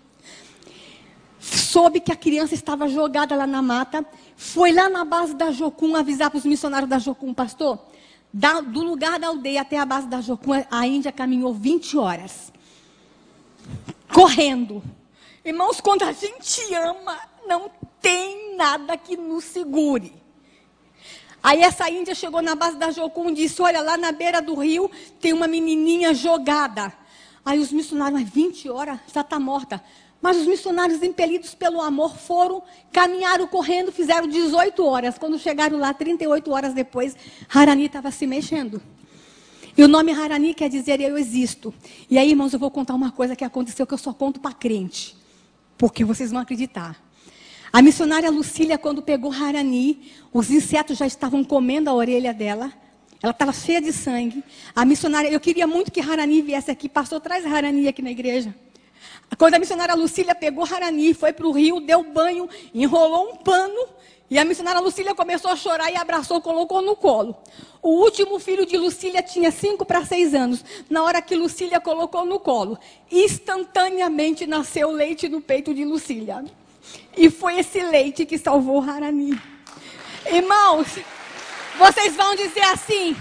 soube que a criança estava jogada lá na mata, foi lá na base da Jocum avisar para os missionários da Jocum, pastor, Da, do lugar da aldeia até a base da Jocum, a Índia caminhou vinte horas. Correndo. Irmãos, quando a gente ama, não tem nada que nos segure. Aí essa Índia chegou na base da Jocum e disse, olha, lá na beira do rio tem uma menininha jogada. Aí os missionários, mas vinte horas, já está morta. Mas os missionários, impelidos pelo amor, foram, caminharam correndo, fizeram dezoito horas. Quando chegaram lá, trinta e oito horas depois, Harani estava se mexendo. E o nome Harani quer dizer eu existo. E aí, irmãos, eu vou contar uma coisa que aconteceu que eu só conto para crente. Porque vocês vão acreditar. A missionária Lucília, quando pegou Harani, os insetos já estavam comendo a orelha dela. Ela estava cheia de sangue. A missionária, eu queria muito que Harani viesse aqui. Pastor, traz Harani aqui na igreja. Quando a missionária Lucília pegou Harani, foi para o rio, deu banho, enrolou um pano, e a missionária Lucília começou a chorar e abraçou, colocou no colo. O último filho de Lucília tinha cinco para seis anos. Na hora que Lucília colocou no colo, instantaneamente nasceu leite no peito de Lucília. E foi esse leite que salvou Harani. Irmãos, vocês vão dizer assim...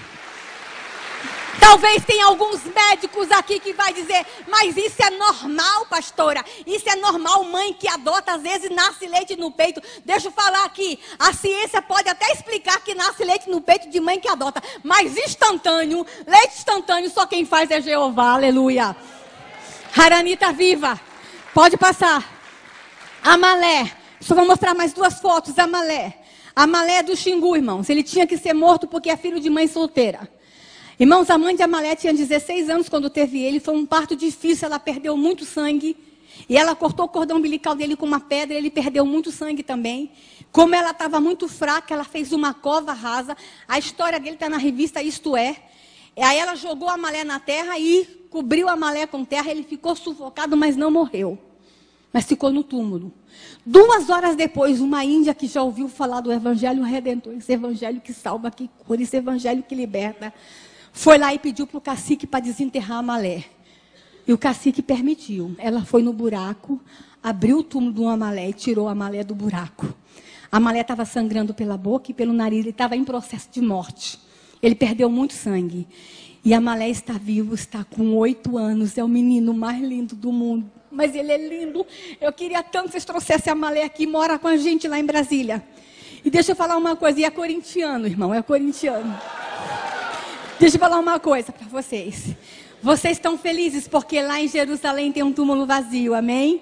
Talvez tenha alguns médicos aqui que vai dizer, mas isso é normal, pastora. Isso é normal, mãe que adota, às vezes nasce leite no peito. Deixa eu falar aqui, a ciência pode até explicar que nasce leite no peito de mãe que adota. Mas instantâneo, leite instantâneo, só quem faz é Jeová, aleluia. Harani está viva, pode passar. Amalé, só vou mostrar mais duas fotos, Amalé. Amalé é do Xingu, irmãos. Ele tinha que ser morto porque é filho de mãe solteira. Irmãos, a mãe de Amalé tinha dezesseis anos quando teve ele. Foi um parto difícil, ela perdeu muito sangue. E ela cortou o cordão umbilical dele com uma pedra, ele perdeu muito sangue também. Como ela estava muito fraca, ela fez uma cova rasa. A história dele está na revista Isto É. Aí ela jogou Amalé na terra e cobriu Amalé com terra. Ele ficou sufocado, mas não morreu. mas ficou no túmulo. Duas horas depois, uma índia que já ouviu falar do Evangelho Redentor, esse Evangelho que salva, que cura, esse Evangelho que liberta, foi lá e pediu para o cacique para desenterrar a Amalé. E o cacique permitiu. Ela foi no buraco, abriu o túmulo do Amalé e tirou a Amalé do buraco. A Amalé estava sangrando pela boca e pelo nariz, ele estava em processo de morte. Ele perdeu muito sangue. E a Amalé está vivo, está com oito anos, é o menino mais lindo do mundo. Mas ele é lindo. Eu queria tanto que vocês trouxessem a Amalé aqui, mora com a gente lá em Brasília. E deixa eu falar uma coisa, e é corintiano, irmão, é corintiano. Deixa eu falar uma coisa para vocês. Vocês estão felizes porque lá em Jerusalém tem um túmulo vazio, amém?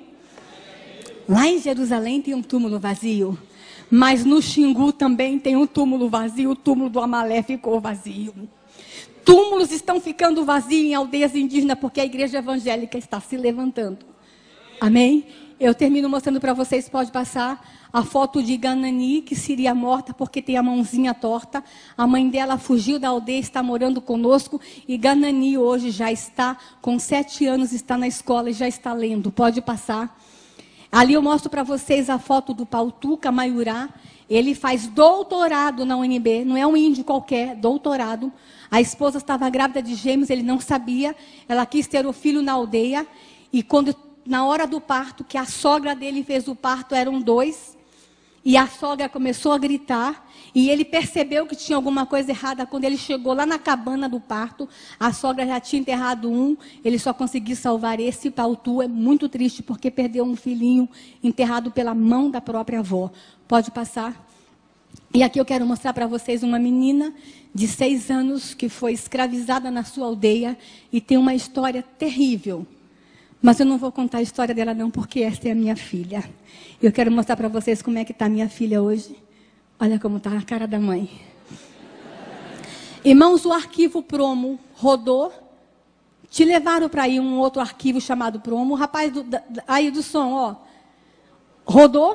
Lá em Jerusalém tem um túmulo vazio. Mas no Xingu também tem um túmulo vazio, o túmulo do Amalé ficou vazio. Túmulos estão ficando vazios em aldeias indígenas porque a igreja evangélica está se levantando. Amém? Eu termino mostrando para vocês, pode passar, a foto de Ganani, que seria morta porque tem a mãozinha torta. A mãe dela fugiu da aldeia, está morando conosco. E Ganani hoje já está com sete anos, está na escola e já está lendo. Pode passar. Ali eu mostro para vocês a foto do Pautuca Maiurá. Ele faz doutorado na U N B, não é um índio qualquer, doutorado. A esposa estava grávida de gêmeos, ele não sabia. Ela quis ter o filho na aldeia. E quando, na hora do parto, que a sogra dele fez o parto, eram dois. E a sogra começou a gritar. E ele percebeu que tinha alguma coisa errada. Quando ele chegou lá na cabana do parto, a sogra já tinha enterrado um. Ele só conseguiu salvar esse. Pautu é muito triste porque perdeu um filhinho enterrado pela mão da própria avó. Pode passar. E aqui eu quero mostrar para vocês uma menina de seis anos que foi escravizada na sua aldeia e tem uma história terrível. Mas eu não vou contar a história dela não, porque esta é a minha filha. Eu quero mostrar para vocês como é que está a minha filha hoje. Olha como está a cara da mãe. Irmãos, o arquivo Promo rodou. Te levaram para aí um outro arquivo chamado Promo. O rapaz do, da, aí do som, ó. Rodou.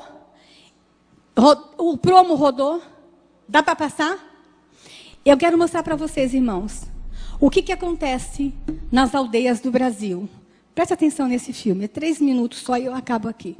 O Promo rodou. Dá para passar? Eu quero mostrar para vocês, irmãos, o que, que acontece nas aldeias do Brasil. Preste atenção nesse filme. É três minutos só e eu acabo aqui.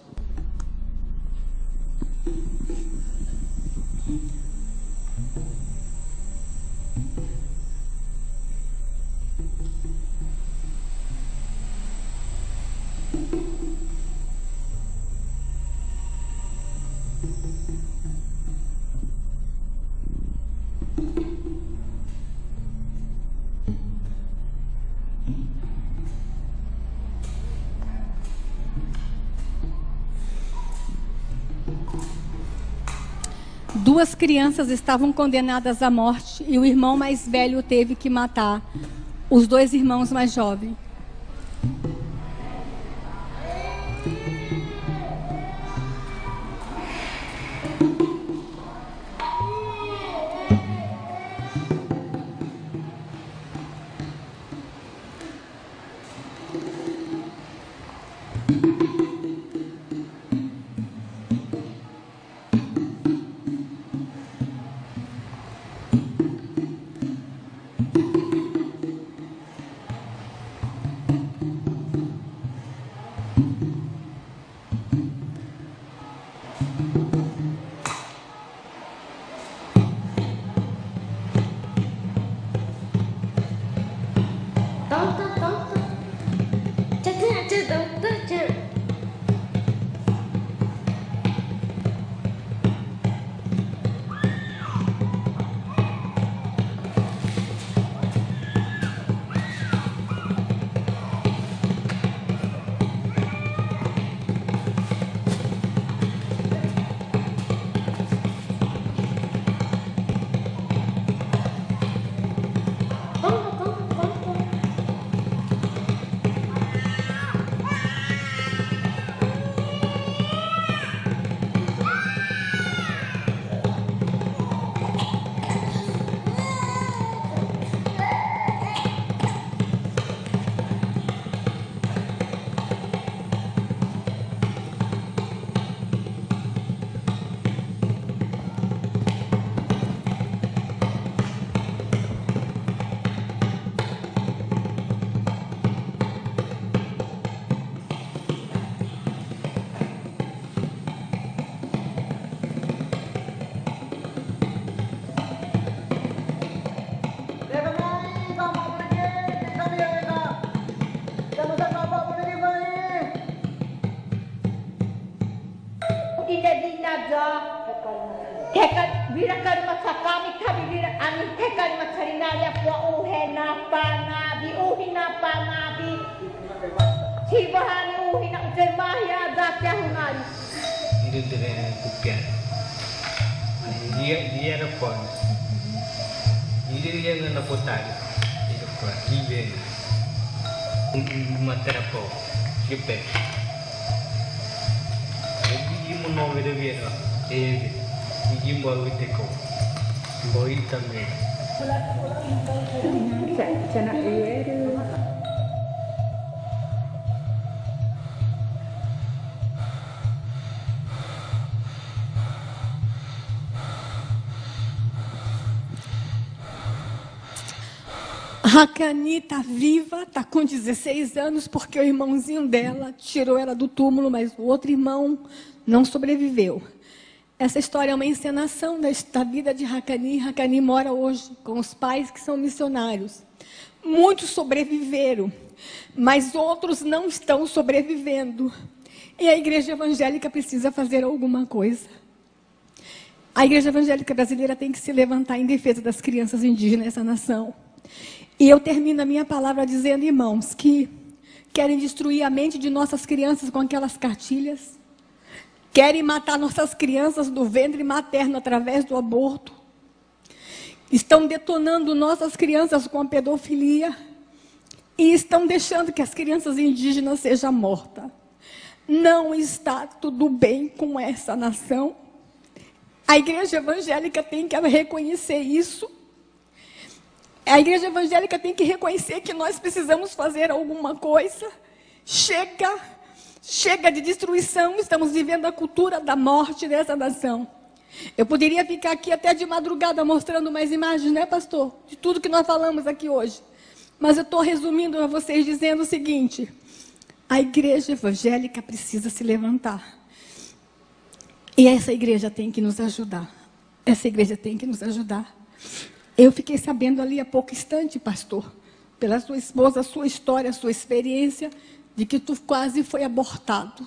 Duas crianças estavam condenadas à morte e o irmão mais velho teve que matar os dois irmãos mais jovens. Teka vira karma sakami kabi vira amin teka karma karinalia kwa uhena panabi uhina panabi sibahani uhina utermahya datya hunari. Itu dengan kupian. Dia dia ada pon. Dia dia dengan potar. Itu pun iben. Materapo. Kipe. Jadi mau beda beda. Eh. Ini baru teko, baru tamai. Cina itu. Hakani está viva, está com dezesseis anos, porque o irmãozinho dela tirou ela do túmulo, mas o outro irmão não sobreviveu. Essa história é uma encenação da vida de Hakani. Hakani mora hoje com os pais que são missionários. Muitos sobreviveram, mas outros não estão sobrevivendo. E a igreja evangélica precisa fazer alguma coisa. A igreja evangélica brasileira tem que se levantar em defesa das crianças indígenas nessa nação. E eu termino a minha palavra dizendo, irmãos, que querem destruir a mente de nossas crianças com aquelas cartilhas. Querem matar nossas crianças do ventre materno através do aborto. Estão detonando nossas crianças com a pedofilia. E estão deixando que as crianças indígenas sejam mortas. Não está tudo bem com essa nação. A igreja evangélica tem que reconhecer isso. A igreja evangélica tem que reconhecer que nós precisamos fazer alguma coisa. Chega... Chega de destruição, estamos vivendo a cultura da morte dessa nação. Eu poderia ficar aqui até de madrugada mostrando mais imagens, né, pastor? De tudo que nós falamos aqui hoje. Mas eu estou resumindo a vocês dizendo o seguinte: a igreja evangélica precisa se levantar. E essa igreja tem que nos ajudar. Essa igreja tem que nos ajudar. Eu fiquei sabendo ali há pouco instante, pastor, pela sua esposa, a sua história, a sua experiência, de que tu quase foi abortado.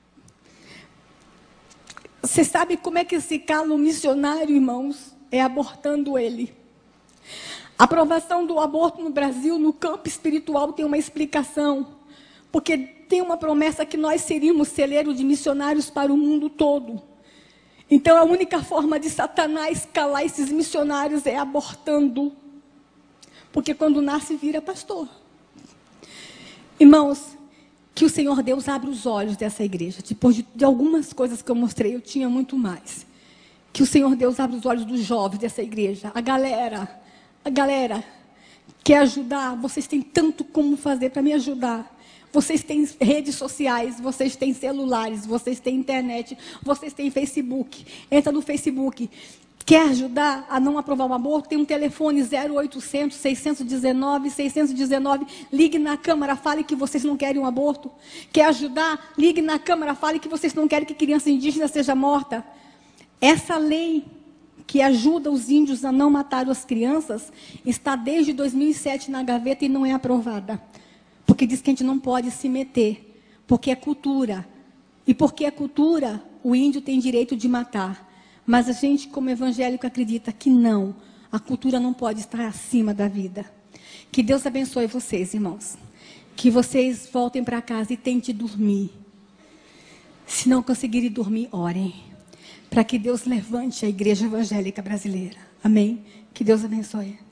Você sabe como é que se cala um missionário, irmãos? É abortando ele. A aprovação do aborto no Brasil, no campo espiritual, tem uma explicação. Porque tem uma promessa que nós seríamos celeiro de missionários para o mundo todo. Então a única forma de Satanás calar esses missionários é abortando. Porque quando nasce, vira pastor. Irmãos, que o Senhor Deus abra os olhos dessa igreja. Depois de, de algumas coisas que eu mostrei, eu tinha muito mais. Que o Senhor Deus abra os olhos dos jovens dessa igreja. A galera, a galera quer ajudar. Vocês têm tanto como fazer para me ajudar. Vocês têm redes sociais, vocês têm celulares, vocês têm internet, vocês têm Facebook. Entra no Facebook. Quer ajudar a não aprovar um aborto? Tem um telefone zero oitocentos, seiscentos e dezenove, seiscentos e dezenove. Ligue na Câmara, fale que vocês não querem um aborto. Quer ajudar? Ligue na Câmara, fale que vocês não querem que criança indígena seja morta. Essa lei que ajuda os índios a não matar as crianças está desde dois mil e sete na gaveta e não é aprovada. Porque diz que a gente não pode se meter. Porque é cultura. E porque é cultura, o índio tem direito de matar. Mas a gente, como evangélico, acredita que não. A cultura não pode estar acima da vida. Que Deus abençoe vocês, irmãos. Que vocês voltem para casa e tentem dormir. Se não conseguirem dormir, orem. Para que Deus levante a igreja evangélica brasileira. Amém? Que Deus abençoe.